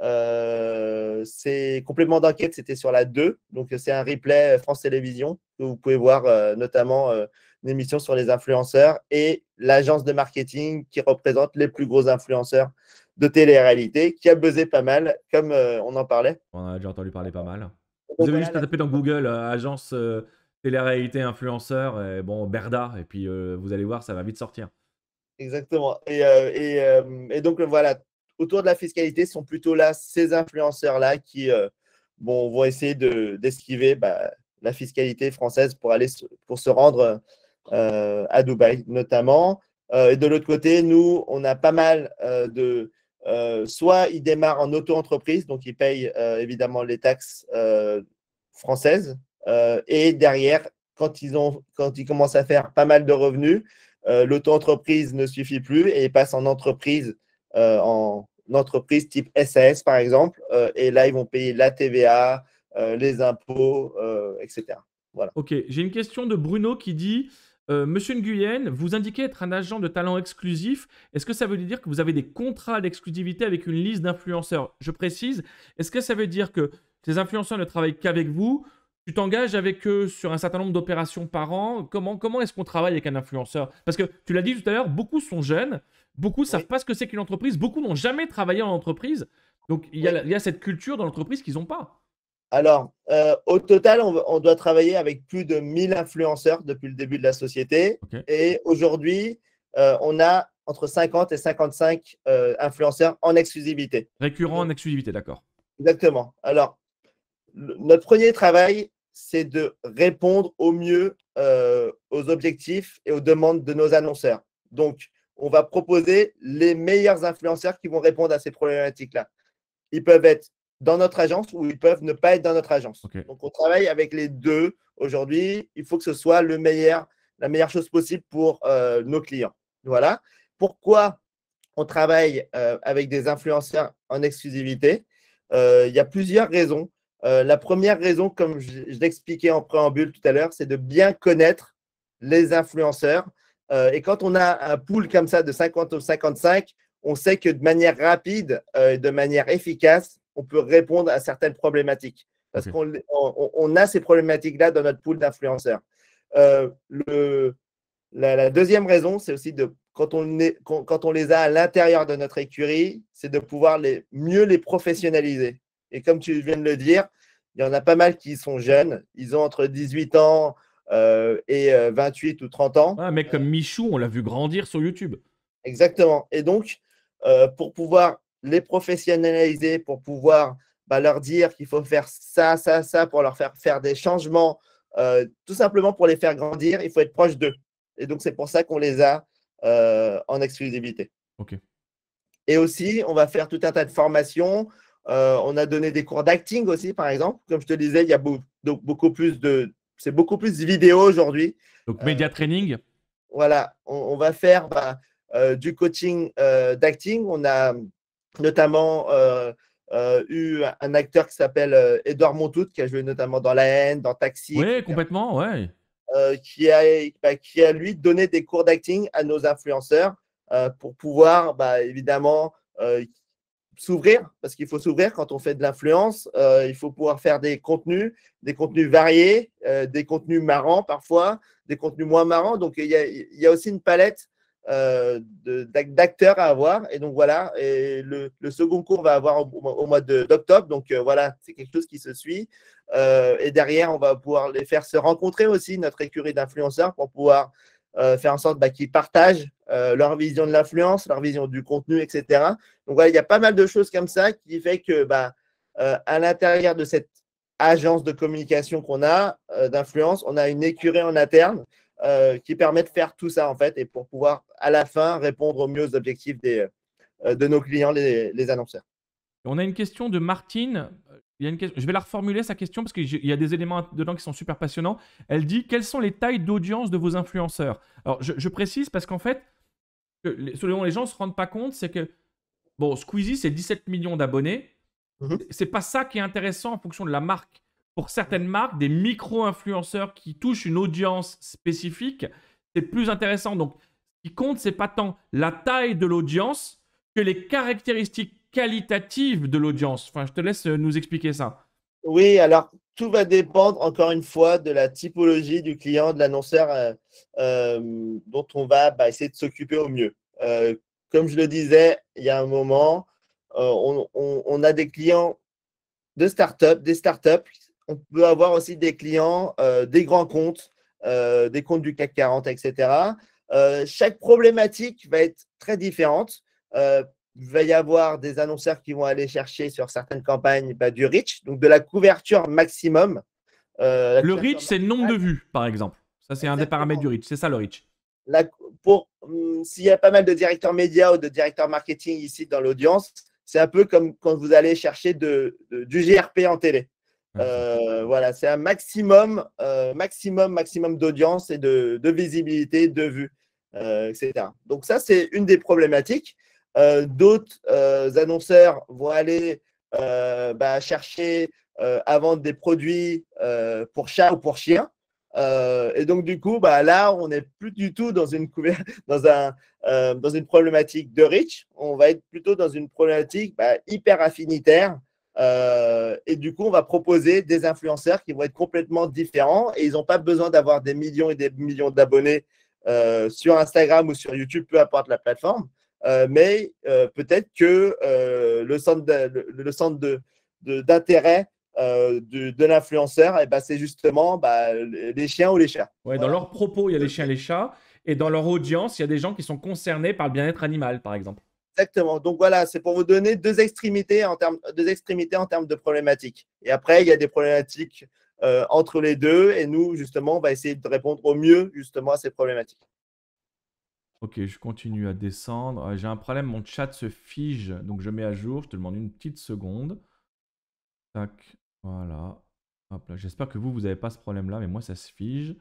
C'est complément d'enquête, c'était sur la 2, donc c'est un replay France Télévisions que vous pouvez voir notamment une émission sur les influenceurs et l'agence de marketing qui représente les plus gros influenceurs de télé-réalité, qui a buzzé pas mal, comme on en parlait. On a déjà entendu parler pas mal. Donc, Vous avez juste à taper dans Google agence télé-réalité influenceur, et bon, Berda, et puis vous allez voir, ça va vite sortir. Exactement. Et donc, voilà, autour de la fiscalité, sont plutôt là ces influenceurs-là qui vont essayer d'esquiver la fiscalité française pour se rendre à Dubaï, notamment. Et de l'autre côté, nous, on a pas mal soit ils démarrent en auto-entreprise, donc ils payent évidemment les taxes françaises. Et derrière, quand ils commencent à faire pas mal de revenus, l'auto-entreprise ne suffit plus et ils passent en entreprise type SAS, par exemple. Et là, ils vont payer la TVA, les impôts, etc. Voilà. Ok, j'ai une question de Bruno qui dit Monsieur Nguyen, vous indiquez être un agent de talent exclusif. Est-ce que ça veut dire que vous avez des contrats d'exclusivité avec une liste d'influenceurs? Je précise, est-ce que ça veut dire que ces influenceurs ne travaillent qu'avec vous? Tu t'engages avec eux sur un certain nombre d'opérations par an? Comment est-ce qu'on travaille avec un influenceur? Parce que tu l'as dit tout à l'heure, beaucoup sont jeunes, beaucoup ne savent pas ce que c'est qu'une entreprise, beaucoup n'ont jamais travaillé en entreprise. Donc il y a cette culture dans l'entreprise qu'ils n'ont pas. Alors, au total, on doit travailler avec plus de 1000 influenceurs depuis le début de la société. Okay. Et aujourd'hui, on a entre 50 et 55 influenceurs en exclusivité. Récurrents en exclusivité, d'accord. Exactement. Alors, notre premier travail, c'est de répondre au mieux aux objectifs et aux demandes de nos annonceurs. Donc, on va proposer les meilleurs influenceurs qui vont répondre à ces problématiques-là. Ils peuvent être dans notre agence ou ils peuvent ne pas être dans notre agence. Okay. Donc, on travaille avec les deux aujourd'hui. Il faut que ce soit la meilleure chose possible pour nos clients. Voilà. Pourquoi on travaille avec des influenceurs en exclusivité? Il y a plusieurs raisons. La première raison, comme je l'expliquais en préambule tout à l'heure, c'est de bien connaître les influenceurs. Et quand on a un pool comme ça de 50 ou 55, on sait que de manière rapide et de manière efficace, on peut répondre à certaines problématiques. Parce qu'on a ces problématiques-là dans notre pool d'influenceurs. La deuxième raison, c'est aussi quand on les a à l'intérieur de notre écurie, c'est de pouvoir mieux les professionnaliser. Et comme tu viens de le dire, il y en a pas mal qui sont jeunes. Ils ont entre 18 ans et 28 ou 30 ans. Un mec comme Michou, on l'a vu grandir sur YouTube. Exactement. Et donc, pour pouvoir les professionnaliser, pour pouvoir leur dire qu'il faut faire ça, ça, ça, pour leur faire des changements, tout simplement pour les faire grandir, il faut être proche d'eux. Et donc, c'est pour ça qu'on les a en exclusivité. Ok. Et aussi, on va faire tout un tas de formations. On a donné des cours d'acting aussi, par exemple. Comme je te disais, il y a beaucoup plus vidéo aujourd'hui. Donc, média training. Voilà, on va faire du coaching d'acting. On a notamment eu un acteur qui s'appelle Édouard Montout, qui a joué notamment dans La Haine, dans Taxi, Oui, etc., complètement, ouais. qui a lui donné des cours d'acting à nos influenceurs pour pouvoir évidemment s'ouvrir, parce qu'il faut s'ouvrir quand on fait de l'influence. Il faut pouvoir faire des contenus variés, des contenus marrants parfois, des contenus moins marrants. Donc, il y a aussi une palette d'acteurs à avoir. Et donc, voilà. Et le second cours va avoir au mois d'octobre. Donc, voilà, c'est quelque chose qui se suit. Et derrière, on va pouvoir les faire se rencontrer aussi, notre écurie d'influenceurs, pour pouvoir faire en sorte qu'ils partagent leur vision de l'influence, leur vision du contenu, etc. Donc voilà, il y a pas mal de choses comme ça qui fait que à l'intérieur de cette agence de communication qu'on a d'influence, on a une écurie en interne qui permet de faire tout ça en fait, et pour pouvoir à la fin répondre au mieux aux objectifs de nos clients, les annonceurs. On a une question de Martine. Je vais la reformuler, sa question, parce qu'il y a des éléments dedans qui sont super passionnants. Elle dit: quelles sont les tailles d'audience de vos influenceurs? Alors, je précise parce qu'en fait, ce dont les gens ne se rendent pas compte, c'est que, bon, Squeezie, c'est 17 millions d'abonnés. C'est pas ça qui est intéressant en fonction de la marque. Pour certaines marques, des micro-influenceurs qui touchent une audience spécifique, c'est plus intéressant. Donc, ce qui compte, c'est pas tant la taille de l'audience que les caractéristiques qualitatives de l'audience. Enfin, je te laisse nous expliquer ça. Oui, alors tout va dépendre encore une fois de la typologie du client, de l'annonceur dont on va essayer de s'occuper au mieux. Comme je le disais il y a un moment, on a des clients de start-up, des start-up. On peut avoir aussi des clients, des grands comptes, des comptes du CAC 40, etc. Chaque problématique va être très différente. Il va y avoir des annonceurs qui vont aller chercher sur certaines campagnes du reach, donc de la couverture maximum. Le reach, c'est le nombre de vues, par exemple. Ça, c'est un des paramètres du reach. C'est ça, le reach. S'il y a pas mal de directeurs médias ou de directeurs marketing ici dans l'audience, c'est un peu comme quand vous allez chercher du GRP en télé. Voilà, c'est un maximum d'audience et de visibilité, de vues, etc. Donc ça, c'est une des problématiques. D'autres annonceurs vont aller chercher à vendre des produits pour chat ou pour chien. Et donc, du coup, là, on n'est plus du tout dans une problématique de reach. On va être plutôt dans une problématique hyper affinitaire. Et du coup, on va proposer des influenceurs qui vont être complètement différents, et ils n'ont pas besoin d'avoir des millions et des millions d'abonnés sur Instagram ou sur YouTube, peu importe la plateforme. Mais peut-être que le centre d'intérêt de l'influenceur, c'est justement les chiens ou les chats. Ouais, dans leurs propos, il y a les chiens et les chats. Et dans leur audience, il y a des gens qui sont concernés par le bien-être animal, par exemple. Exactement. Donc voilà, c'est pour vous donner deux extrémités en termes de problématiques. Et après, il y a des problématiques entre les deux. Et nous, justement, on va essayer de répondre au mieux justement à ces problématiques. Ok, je continue à descendre. J'ai un problème, mon chat se fige. Donc je mets à jour. Je te demande une petite seconde. Tac, voilà. Hop là. J'espère que vous n'avez pas ce problème-là, mais moi, ça se fige.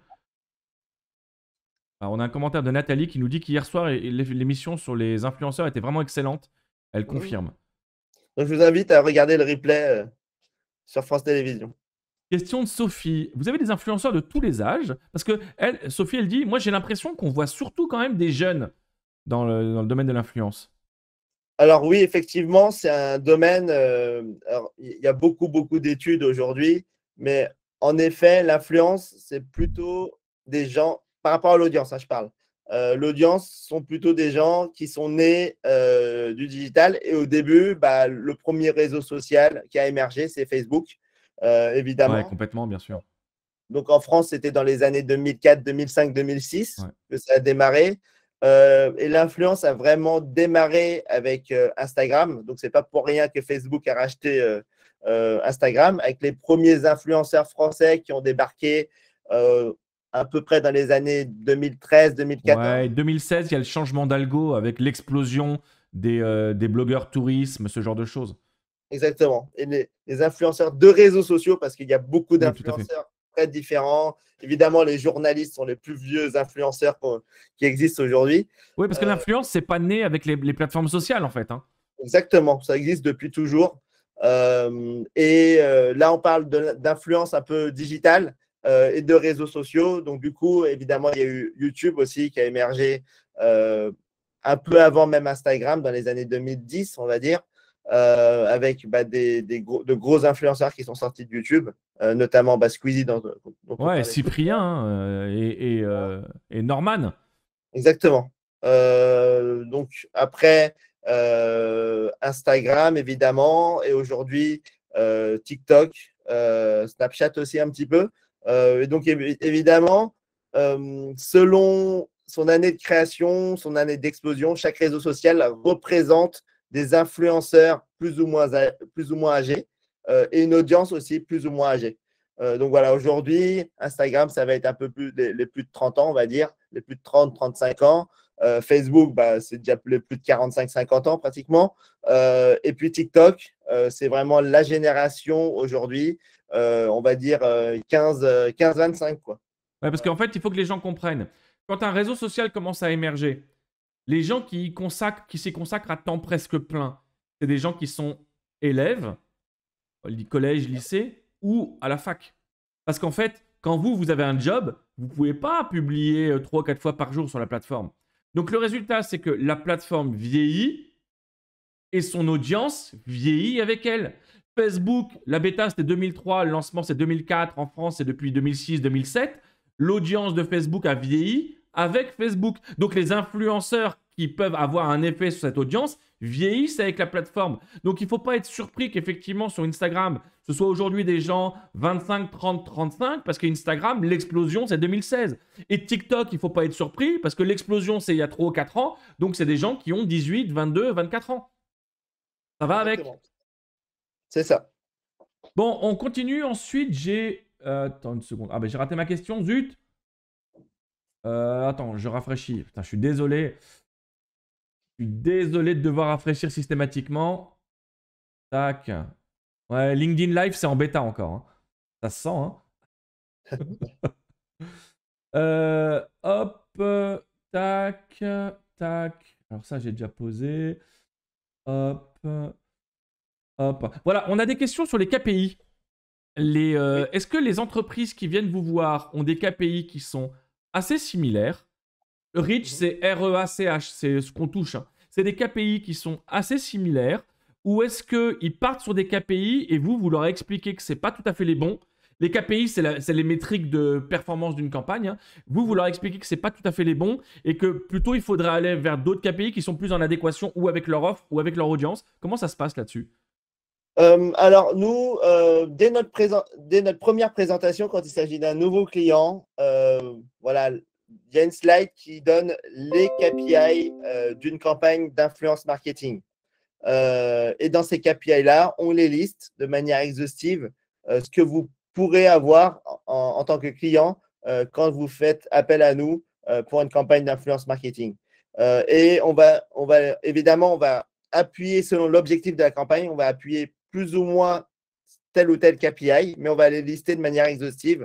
Alors, on a un commentaire de Nathalie qui nous dit qu'hier soir, l'émission sur les influenceurs était vraiment excellente. Elle confirme. Donc, je vous invite à regarder le replay sur France Télévisions. Question de Sophie. Vous avez des influenceurs de tous les âges? Parce que Sophie, elle dit, moi, j'ai l'impression qu'on voit surtout quand même des jeunes dans le domaine de l'influence. Alors oui, effectivement, c'est un domaine, il y a beaucoup d'études aujourd'hui, mais en effet, l'influence, c'est plutôt des gens, par rapport à l'audience, je parle. L'audience sont plutôt des gens qui sont nés du digital, et au début, le premier réseau social qui a émergé, c'est Facebook, évidemment. Ouais, complètement, bien sûr. Donc en France, c'était dans les années 2004, 2005, 2006 que ça a démarré. Et l'influence a vraiment démarré avec Instagram. Donc, ce n'est pas pour rien que Facebook a racheté Instagram, avec les premiers influenceurs français qui ont débarqué à peu près dans les années 2013-2014. Ouais, 2016, il y a le changement d'algo avec l'explosion des blogueurs tourisme, ce genre de choses. Exactement. Et les influenceurs de réseaux sociaux, parce qu'il y a beaucoup d'influenceurs très différents. Évidemment, les journalistes sont les plus vieux influenceurs qui existent aujourd'hui. Oui, parce que l'influence, c'est pas né avec les plateformes sociales, en fait. Exactement, ça existe depuis toujours. Là, on parle d'influence un peu digitale et de réseaux sociaux. Donc, du coup, évidemment, il y a eu YouTube aussi qui a émergé un peu avant même Instagram, dans les années 2010, on va dire, avec de gros influenceurs qui sont sortis de YouTube, notamment Squeezie dont on Ouais, parlait tout à Cyprien l'heure. et Norman. Exactement. Donc après, Instagram, évidemment, et aujourd'hui, TikTok, Snapchat aussi un petit peu. Et donc, évidemment, selon son année de création, son année d'explosion, chaque réseau social représente des influenceurs plus ou moins âgés et une audience aussi plus ou moins âgée. Donc voilà, aujourd'hui, Instagram, ça va être un peu plus les plus de 30 ans, on va dire, les plus de 30, 35 ans. Facebook, c'est déjà les plus de 45, 50 ans pratiquement. Et puis TikTok, c'est vraiment la génération aujourd'hui, on va dire 15-25, quoi. Ouais, parce qu'en fait, il faut que les gens comprennent. Quand un réseau social commence à émerger, les gens qui s'y consacrent à temps presque plein, c'est des gens qui sont élèves, collège, lycée, ou à la fac. Parce qu'en fait, quand vous avez un job, vous ne pouvez pas publier 3 ou 4 fois par jour sur la plateforme. Donc le résultat, c'est que la plateforme vieillit et son audience vieillit avec elle. Facebook, la bêta c'était 2003, le lancement c'est 2004, en France c'est depuis 2006-2007. L'audience de Facebook a vieilli avec Facebook. Donc les influenceurs qui peuvent avoir un effet sur cette audience vieillissent avec la plateforme. Donc il ne faut pas être surpris qu'effectivement sur Instagram, ce soit aujourd'hui des gens 25, 30, 35, parce qu'Instagram, l'explosion c'est 2016. Et TikTok, il ne faut pas être surpris, parce que l'explosion c'est il y a 3 ou 4 ans, donc c'est des gens qui ont 18, 22, 24 ans. Ça va avec? Exactement. C'est ça. Bon, on continue. Ensuite, j'ai... attends une seconde. Ah ben j'ai raté ma question, zut. Attends, je rafraîchis. Putain, je suis désolé. Je suis désolé de devoir rafraîchir systématiquement. Tac. Ouais, LinkedIn Live, c'est en bêta encore, hein. Ça se sent, hein. Hop. Tac. Tac. Alors ça, j'ai déjà posé. Hop. Hop. Voilà, on a des questions sur les KPI. Est-ce que les entreprises qui viennent vous voir ont des KPI qui sont assez similaires? Reach, c'est REACH, c'est ce qu'on touche, hein. C'est des KPI qui sont assez similaires. Ou est-ce qu'ils partent sur des KPI et vous leur expliquez que ce n'est pas tout à fait les bons? Les KPI, c'est les métriques de performance d'une campagne, hein. Vous leur expliquez que ce n'est pas tout à fait les bons et que plutôt il faudrait aller vers d'autres KPI qui sont plus en adéquation ou avec leur offre ou avec leur audience. Comment ça se passe là-dessus? Alors, nous, dès notre première présentation, quand il s'agit d'un nouveau client, voilà, il y a une slide qui donne les KPI d'une campagne d'influence marketing. Et dans ces KPI-là, on les liste de manière exhaustive, ce que vous pourrez avoir en tant que client quand vous faites appel à nous pour une campagne d'influence marketing. Et évidemment, on va appuyer selon l'objectif de la campagne, on va appuyer plus ou moins tel ou tel KPI, mais on va les lister de manière exhaustive.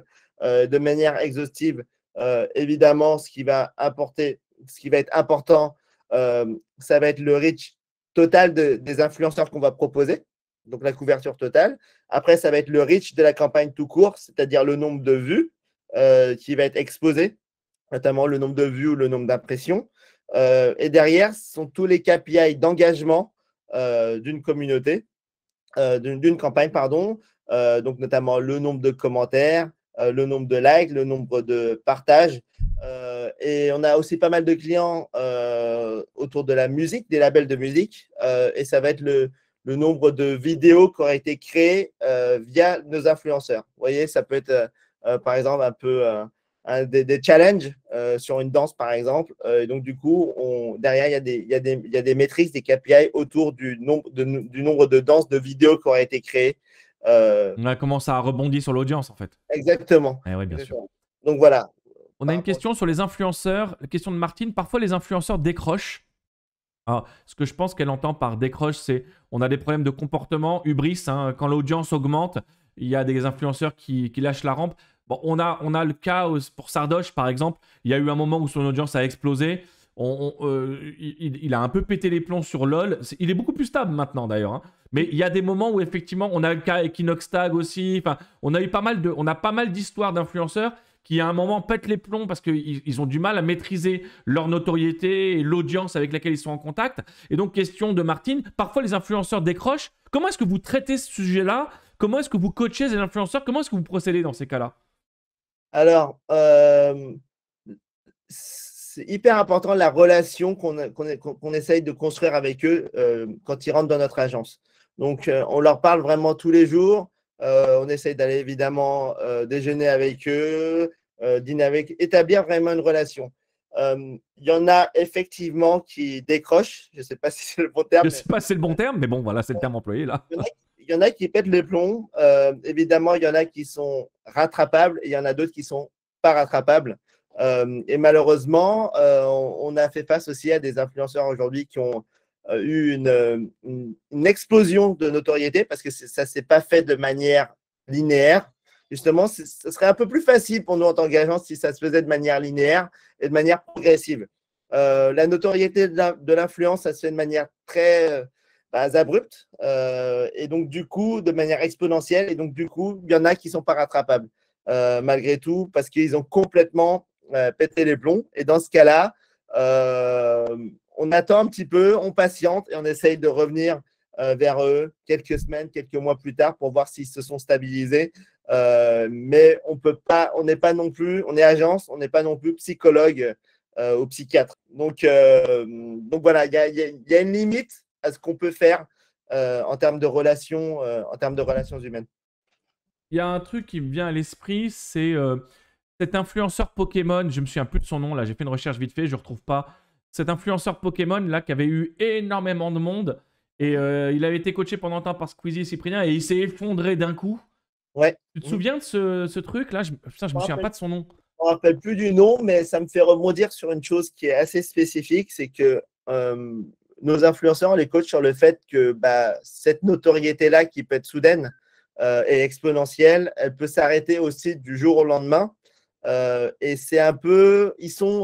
Évidemment, ce qui va être important, ça va être le reach total des influenceurs qu'on va proposer, donc la couverture totale. Après, ça va être le reach de la campagne tout court, c'est-à-dire le nombre de vues qui va être exposé, notamment le nombre de vues ou le nombre d'impressions. Et derrière, ce sont tous les KPI d'engagement d'une communauté, d'une campagne, pardon. Donc, notamment le nombre de commentaires, le nombre de likes, le nombre de partages. Et on a aussi pas mal de clients autour de la musique, des labels de musique. Et ça va être le nombre de vidéos qui auraient été créées via nos influenceurs. Vous voyez, ça peut être par exemple un peu des challenges sur une danse, par exemple. Et donc, du coup, derrière, il y a des métriques, des KPI autour du nombre de danses, de vidéos qui auraient été créées. On a commencé à rebondir sur l'audience, en fait. Exactement. Eh oui, bien sûr. Donc, voilà. On a une question sur les influenceurs. La question de Martine. Parfois, les influenceurs décrochent. Alors, ce que je pense qu'elle entend par décroche, c'est on a des problèmes de comportement, hubris, hein. Quand l'audience augmente, il y a des influenceurs qui lâchent la rampe. Bon, on a le cas pour Sardoche, par exemple. Il y a eu un moment où son audience a explosé. Il a un peu pété les plombs sur LoL. Il est beaucoup plus stable maintenant d'ailleurs, hein. Mais il y a des moments où effectivement, on a le cas Equinox Tag aussi. Enfin, on a pas mal d'histoires d'influenceurs qui à un moment pètent les plombs parce qu'ils ont du mal à maîtriser leur notoriété et l'audience avec laquelle ils sont en contact. Et donc, question de Martine, parfois les influenceurs décrochent. Comment est-ce que vous traitez ce sujet-là? Comment est-ce que vous coachez les influenceurs? Comment est-ce que vous procédez dans ces cas-là? Alors, c'est hyper important la relation qu'on essaye de construire avec eux quand ils rentrent dans notre agence. Donc, on leur parle vraiment tous les jours. On essaye d'aller évidemment déjeuner avec eux, dîner avec eux, établir vraiment une relation. Il y en a effectivement qui décrochent. Je ne sais pas si c'est le bon terme. Je ne sais pas si c'est le bon terme, mais bon, voilà, c'est le terme employé là. Il y en a qui pètent les plombs. Évidemment, il y en a qui sont rattrapables et il y en a d'autres qui ne sont pas rattrapables. Et malheureusement, on a fait face aussi à des influenceurs aujourd'hui qui ont eu une explosion de notoriété parce que ça ne s'est pas fait de manière linéaire. Justement, ce serait un peu plus facile pour nous en tant qu'agence si ça se faisait de manière linéaire et de manière progressive. La notoriété de l'influence, ça se fait de manière très abrupte et donc du coup, de manière exponentielle. Et donc du coup, il y en a qui ne sont pas rattrapables malgré tout parce qu'ils ont complètement pété les plombs. Et dans ce cas-là, on attend un petit peu, on patiente et on essaye de revenir vers eux quelques semaines, quelques mois plus tard pour voir s'ils se sont stabilisés. Mais on peut pas, on n'est pas non plus, on est agence, on n'est pas non plus psychologue ou psychiatre. Donc voilà, il y a une limite à ce qu'on peut faire en termes de relations humaines. Il y a un truc qui me vient à l'esprit, c'est cet influenceur Pokémon, je me souviens plus de son nom là, j'ai fait une recherche vite fait, je ne retrouve pas. Cet influenceur Pokémon là qui avait eu énormément de monde et il avait été coaché pendant un temps par Squeezie et Cyprien et il s'est effondré d'un coup. Ouais. Tu te souviens de ce truc là? Putain, je me souviens pas de son nom. Je ne me rappelle plus du nom, mais ça me fait rebondir sur une chose qui est assez spécifique, c'est que nos influenceurs, on les coach sur le fait que cette notoriété-là qui peut être soudaine et exponentielle, elle peut s'arrêter aussi du jour au lendemain. Et c'est un peu,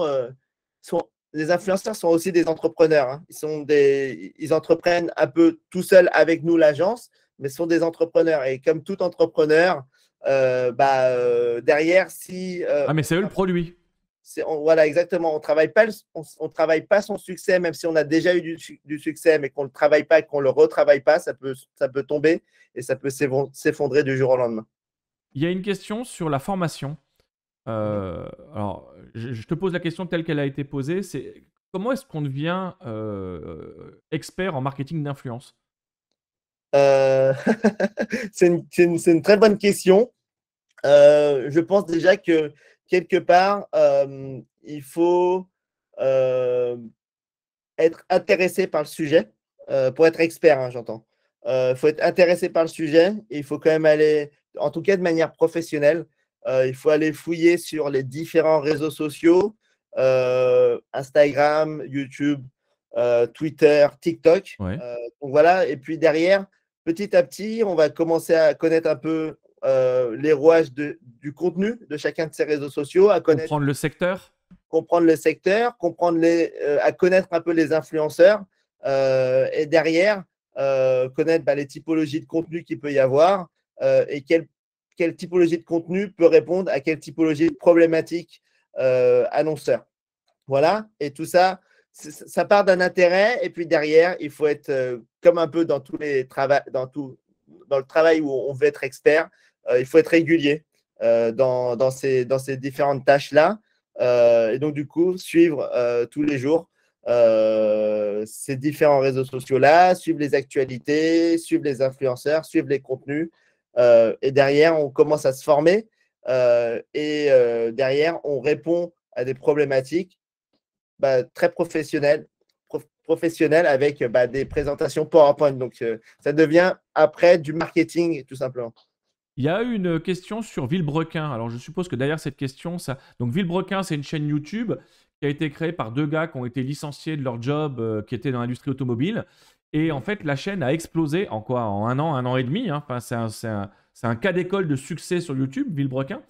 les influenceurs sont aussi des entrepreneurs, hein. Ils entreprennent un peu tout seuls avec nous, l'agence, mais sont des entrepreneurs. Et comme tout entrepreneur, derrière, si Ah mais c'est eux le produit. voilà, exactement. On travaille pas son succès, même si on a déjà eu du succès, mais qu'on le travaille pas et qu'on le retravaille pas, ça peut tomber et ça peut s'effondrer du jour au lendemain. Il y a une question sur la formation. Alors, je te pose la question telle qu'elle a été posée. C'est comment est-ce qu'on devient expert en marketing d'influence? C'est une très bonne question. Je pense déjà que quelque part, il faut être intéressé par le sujet pour être expert, hein, j'entends. Il faut être intéressé par le sujet et il faut quand même aller, en tout cas de manière professionnelle, il faut aller fouiller sur les différents réseaux sociaux, Instagram, YouTube, Twitter, TikTok. Ouais. Donc voilà, et puis derrière, petit à petit, on va commencer à connaître un peu les rouages du contenu de chacun de ces réseaux sociaux, à comprendre le secteur, à connaître un peu les influenceurs et derrière connaître les typologies de contenu qu'il peut y avoir et quelle typologie de contenu peut répondre à quelle typologie de problématique annonceur. Voilà, et tout ça, ça part d'un intérêt et puis derrière, il faut être comme un peu dans le travail où on veut être expert, il faut être régulier dans ces différentes tâches-là. Et donc, du coup, suivre tous les jours ces différents réseaux sociaux-là, suivre les actualités, suivre les influenceurs, suivre les contenus. Et derrière, on commence à se former. Et derrière, on répond à des problématiques très professionnelles avec des présentations PowerPoint. Donc, ça devient après du marketing, tout simplement. Il y a eu une question sur Villebrequin. Alors, je suppose que derrière cette question, donc Villebrequin, c'est une chaîne YouTube qui a été créée par deux gars qui ont été licenciés de leur job, qui étaient dans l'industrie automobile. Et en fait, la chaîne a explosé en quoi? En un an et demi, hein. Enfin, c'est un cas d'école de succès sur YouTube, Villebrequin.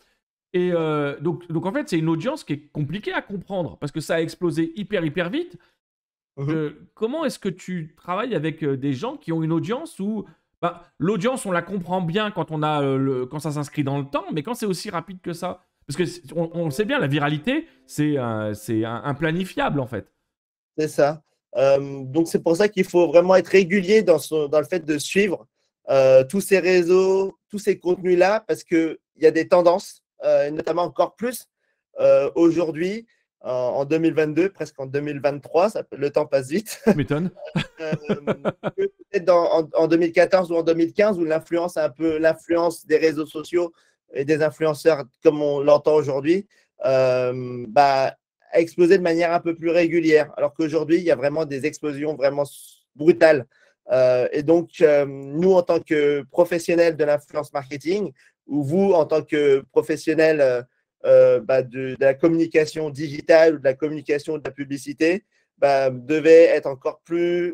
Et donc, en fait, c'est une audience qui est compliquée à comprendre parce que ça a explosé hyper vite. Mhm. Comment est-ce que tu travailles avec des gens qui ont une audience où bah, l'audience, on la comprend bien quand, quand ça s'inscrit dans le temps, mais quand c'est aussi rapide que ça? Parce que on le sait bien, la viralité, c'est implanifiable en fait. C'est ça. Donc, c'est pour ça qu'il faut vraiment être régulier dans le fait de suivre tous ces réseaux, tous ces contenus-là, parce qu'il y a des tendances, et notamment encore plus aujourd'hui, en 2022, presque en 2023, le temps passe vite. Tu m'étonnes. Euh, Peut-être en 2014 ou en 2015, où l'influence, un peu l'influence des réseaux sociaux et des influenceurs, comme on l'entend aujourd'hui, bah, a explosé de manière un peu plus régulière. Alors qu'aujourd'hui, il y a vraiment des explosions vraiment brutales. Et donc, nous, en tant que professionnels de l'influence marketing, ou vous, en tant que professionnels bah, de la communication digitale ou de la communication de la publicité, bah, devait être encore plus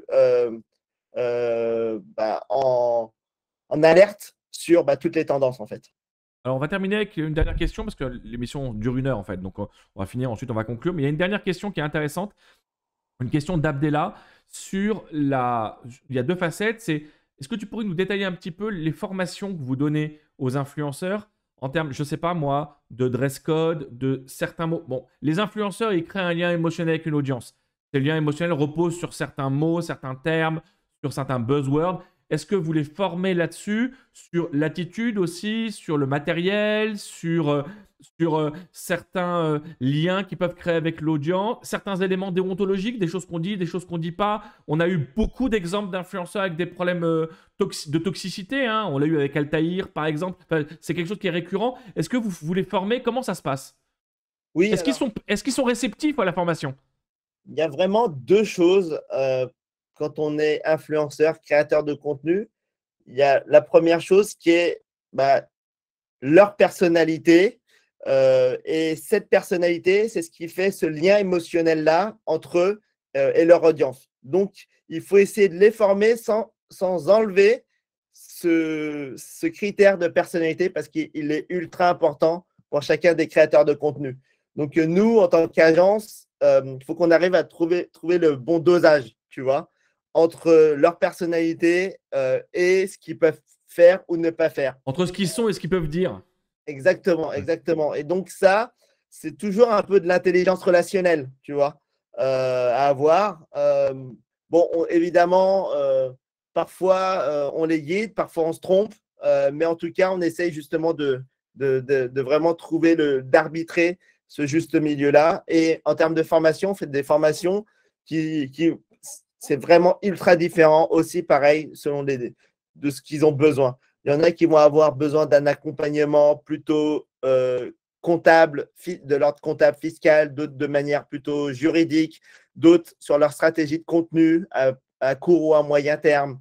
bah, en alerte sur bah, toutes les tendances, en fait. Alors, on va terminer avec une dernière question parce que l'émission dure 1 heure en fait. Donc, on va finir, ensuite on va conclure. Mais il y a une dernière question qui est intéressante. Une question d'Abdella sur la. Il y a 2 facettes. C'est est-ce que tu pourrais nous détailler un petit peu les formations que vous donnez aux influenceurs en termes, je sais pas moi, de dress code, de certains mots. Bon, les influenceurs, ils créent un lien émotionnel avec une audience. Ces liens émotionnels reposent sur certains mots, certains termes, sur certains buzzwords. Est-ce que vous les formez là-dessus, sur l'attitude aussi, sur le matériel, sur certains liens qui peuvent créer avec l'audience, certains éléments déontologiques, des choses qu'on dit, des choses qu'on ne dit pas. On a eu beaucoup d'exemples d'influenceurs avec des problèmes de toxicité. Hein. On l'a eu avec Altaïr, par exemple. Enfin, c'est quelque chose qui est récurrent. Est-ce que vous les formez? Comment ça se passe? Oui, Est-ce qu'ils sont réceptifs à la formation? il y a vraiment deux choses quand on est influenceur, créateur de contenu. Il y a la première chose qui est bah, leur personnalité. Et cette personnalité, c'est ce qui fait ce lien émotionnel-là entre eux et leur audience. Donc, il faut essayer de les former sans enlever ce critère de personnalité parce qu'il est ultra important pour chacun des créateurs de contenu. Donc, nous, en tant qu'agence, il faut qu'on arrive à trouver le bon dosage, tu vois, entre leur personnalité et ce qu'ils peuvent faire ou ne pas faire. Entre ce qu'ils sont et ce qu'ils peuvent dire. Exactement, exactement. Et donc ça, c'est toujours un peu de l'intelligence relationnelle, tu vois, à avoir. Bon, évidemment, parfois on les guide, parfois on se trompe, mais en tout cas, on essaye justement de vraiment trouver d'arbitrer ce juste milieu-là. Et en termes de formation, on fait des formations qui c'est vraiment ultra différent aussi, pareil, selon de ce qu'ils ont besoin. Il y en a qui vont avoir besoin d'un accompagnement plutôt comptable, de l'ordre comptable fiscal, d'autres de manière plutôt juridique, d'autres sur leur stratégie de contenu à court ou à moyen terme.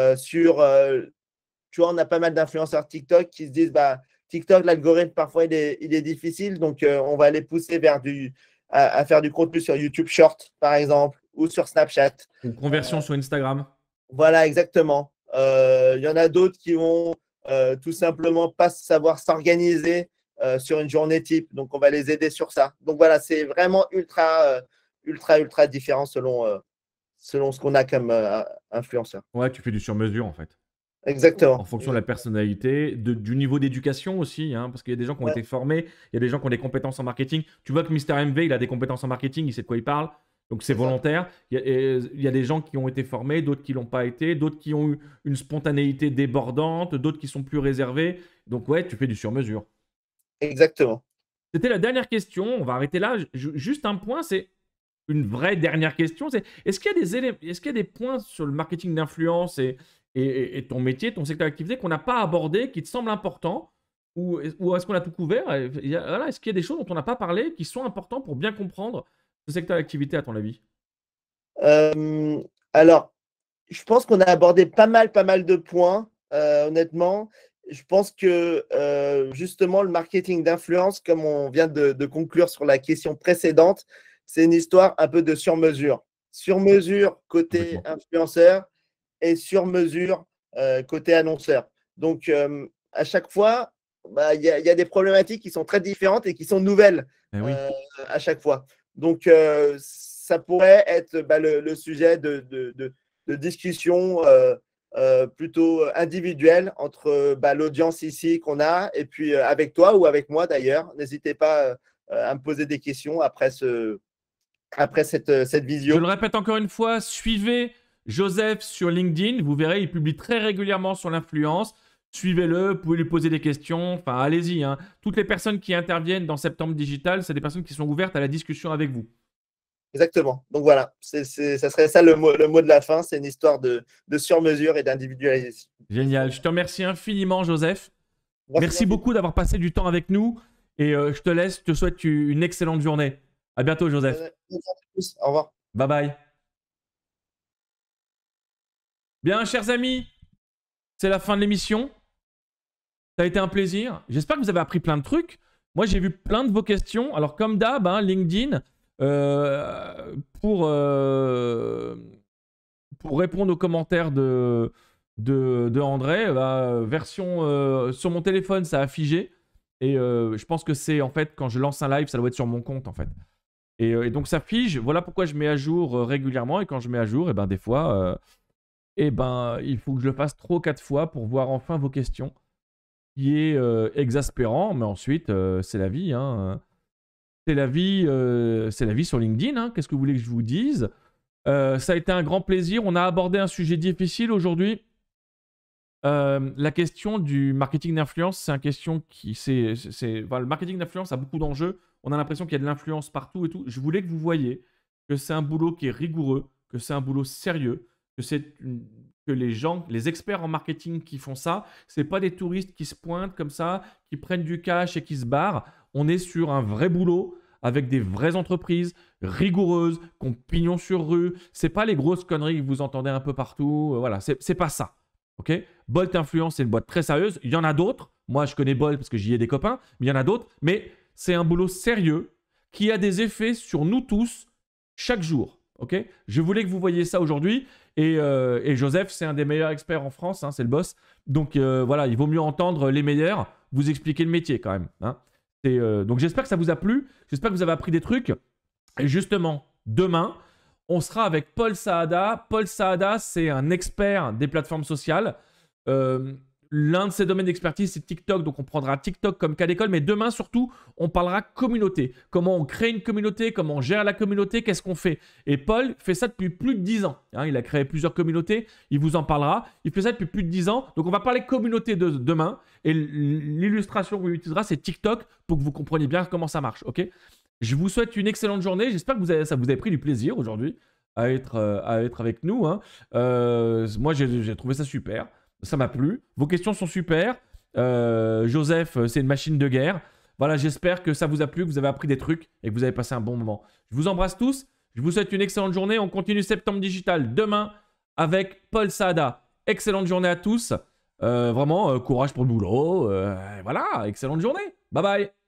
Tu vois, on a pas mal d'influenceurs TikTok qui se disent bah, TikTok, l'algorithme, parfois, il est difficile, donc on va les pousser à faire du contenu sur YouTube Short, par exemple, ou sur Snapchat. Ou conversion sur Instagram. Voilà, exactement. Il y en a d'autres qui vont tout simplement pas savoir s'organiser sur une journée type. Donc, on va les aider sur ça. Donc, voilà, c'est vraiment ultra différent selon ce qu'on a comme influenceur. Ouais, tu fais du sur-mesure en fait. En Exactement. fonction de la personnalité, du niveau d'éducation aussi, hein, parce qu'il y a des gens qui ont Ouais, été formés, il y a des gens qui ont des compétences en marketing. Tu vois que Mister MV, il a des compétences en marketing, il sait de quoi il parle, donc c'est c'est ça. volontaire. Il y a des gens qui ont été formés, d'autres qui l'ont pas été, d'autres qui ont eu une spontanéité débordante, d'autres qui sont plus réservés. Donc ouais, tu fais du sur-mesure. Exactement. C'était la dernière question, on va arrêter là. Juste un point, c'est une vraie dernière question, c'est est-ce qu'il y a des points sur le marketing d'influence et ton métier, ton secteur d'activité qu'on n'a pas abordé, qui te semblent importants, ou est-ce qu'on a tout couvert? Voilà, est-ce qu'il y a des choses dont on n'a pas parlé qui sont importantes pour bien comprendre ce secteur d'activité, à ton avis? Euh, alors, je pense qu'on a abordé pas mal de points, honnêtement. Je pense que justement, le marketing d'influence, comme on vient de conclure sur la question précédente, c'est une histoire un peu de sur-mesure. Sur-mesure côté Complètement. influenceur et sur-mesure côté annonceur. Donc, à chaque fois, bah, y a des problématiques qui sont très différentes et qui sont nouvelles Oui. à chaque fois. Donc, ça pourrait être le sujet de discussion plutôt individuelle entre l'audience ici qu'on a et puis avec toi ou avec moi d'ailleurs. N'hésitez pas à me poser des questions après cette Je visio. le répète encore une fois, suivez Joseph sur LinkedIn. Vous verrez, il publie très régulièrement sur l'influence. Suivez-le, vous pouvez lui poser des questions. Enfin, allez-y. Hein. Toutes les personnes qui interviennent dans Septembre Digital, c'est des personnes qui sont ouvertes à la discussion avec vous. Exactement. Donc voilà, ça serait ça le mot de la fin. C'est une histoire de sur-mesure et d'individualisation. Génial. Je te remercie infiniment, Joseph. Merci Merci beaucoup d'avoir passé du temps avec nous. Et je te laisse. Je te souhaite une excellente journée. À bientôt, Joseph. Au revoir. Bye bye. Bien, chers amis, c'est la fin de l'émission. Ça a été un plaisir. J'espère que vous avez appris plein de trucs. Moi, j'ai vu plein de vos questions. Alors, comme d'hab, hein, LinkedIn, pour répondre aux commentaires de André, version sur mon téléphone, ça a figé. Et je pense que c'est en fait quand je lance un live, ça doit être sur mon compte en fait. Et donc ça fige. Voilà pourquoi je mets à jour régulièrement. Et quand je mets à jour, et ben des fois, il faut que je le fasse 3 ou 4 fois pour voir enfin vos questions. Qui est exaspérant, mais ensuite c'est la vie. Hein. C'est la vie sur LinkedIn. Hein. Qu'est-ce que vous voulez que je vous dise? Ça a été un grand plaisir. On a abordé un sujet difficile aujourd'hui. La question du marketing d'influence, c'est une question qui... le marketing d'influence a beaucoup d'enjeux. On a l'impression qu'il y a de l'influence partout et tout. Je voulais que vous voyiez que c'est un boulot qui est rigoureux, que c'est un boulot sérieux, que les gens, les experts en marketing qui font ça, c'est pas des touristes qui se pointent comme ça, qui prennent du cash et qui se barrent. On est sur un vrai boulot avec des vraies entreprises rigoureuses, qui ont pignon sur rue. C'est pas les grosses conneries que vous entendez un peu partout. Voilà, c'est pas ça. Ok, Bolt Influence, c'est une boîte très sérieuse. Il y en a d'autres. Moi, je connais Bolt parce que j'y ai des copains, mais il y en a d'autres. Mais c'est un boulot sérieux qui a des effets sur nous tous chaque jour. Ok, je voulais que vous voyiez ça aujourd'hui. Et Joseph, c'est un des meilleurs experts en France, hein, c'est le boss. Donc voilà, il vaut mieux entendre les meilleurs vous expliquer le métier quand même. Hein. Donc j'espère que ça vous a plu. J'espère que vous avez appris des trucs. Et justement, demain, on sera avec Paul Saada. Paul Saada, c'est un expert des plateformes sociales. L'un de ses domaines d'expertise, c'est TikTok. Donc, on prendra TikTok comme cas d'école. Mais demain, surtout, on parlera communauté. Comment on crée une communauté, comment on gère la communauté, qu'est-ce qu'on fait. Et Paul fait ça depuis plus de 10 ans. Hein, il a créé plusieurs communautés. Il vous en parlera. Il fait ça depuis plus de 10 ans. Donc, on va parler communauté demain. Et l'illustration qu'on utilisera, c'est TikTok pour que vous compreniez bien comment ça marche. OK ? Je vous souhaite une excellente journée. J'espère que ça vous a pris du plaisir aujourd'hui à être avec nous. Hein. Moi, j'ai trouvé ça super. Ça m'a plu. Vos questions sont super. Joseph, c'est une machine de guerre. Voilà, j'espère que ça vous a plu, que vous avez appris des trucs et que vous avez passé un bon moment. Je vous embrasse tous. Je vous souhaite une excellente journée. On continue Septembre Digital demain avec Paul Saada. Excellente journée à tous. Vraiment, courage pour le boulot. Voilà, excellente journée. Bye bye.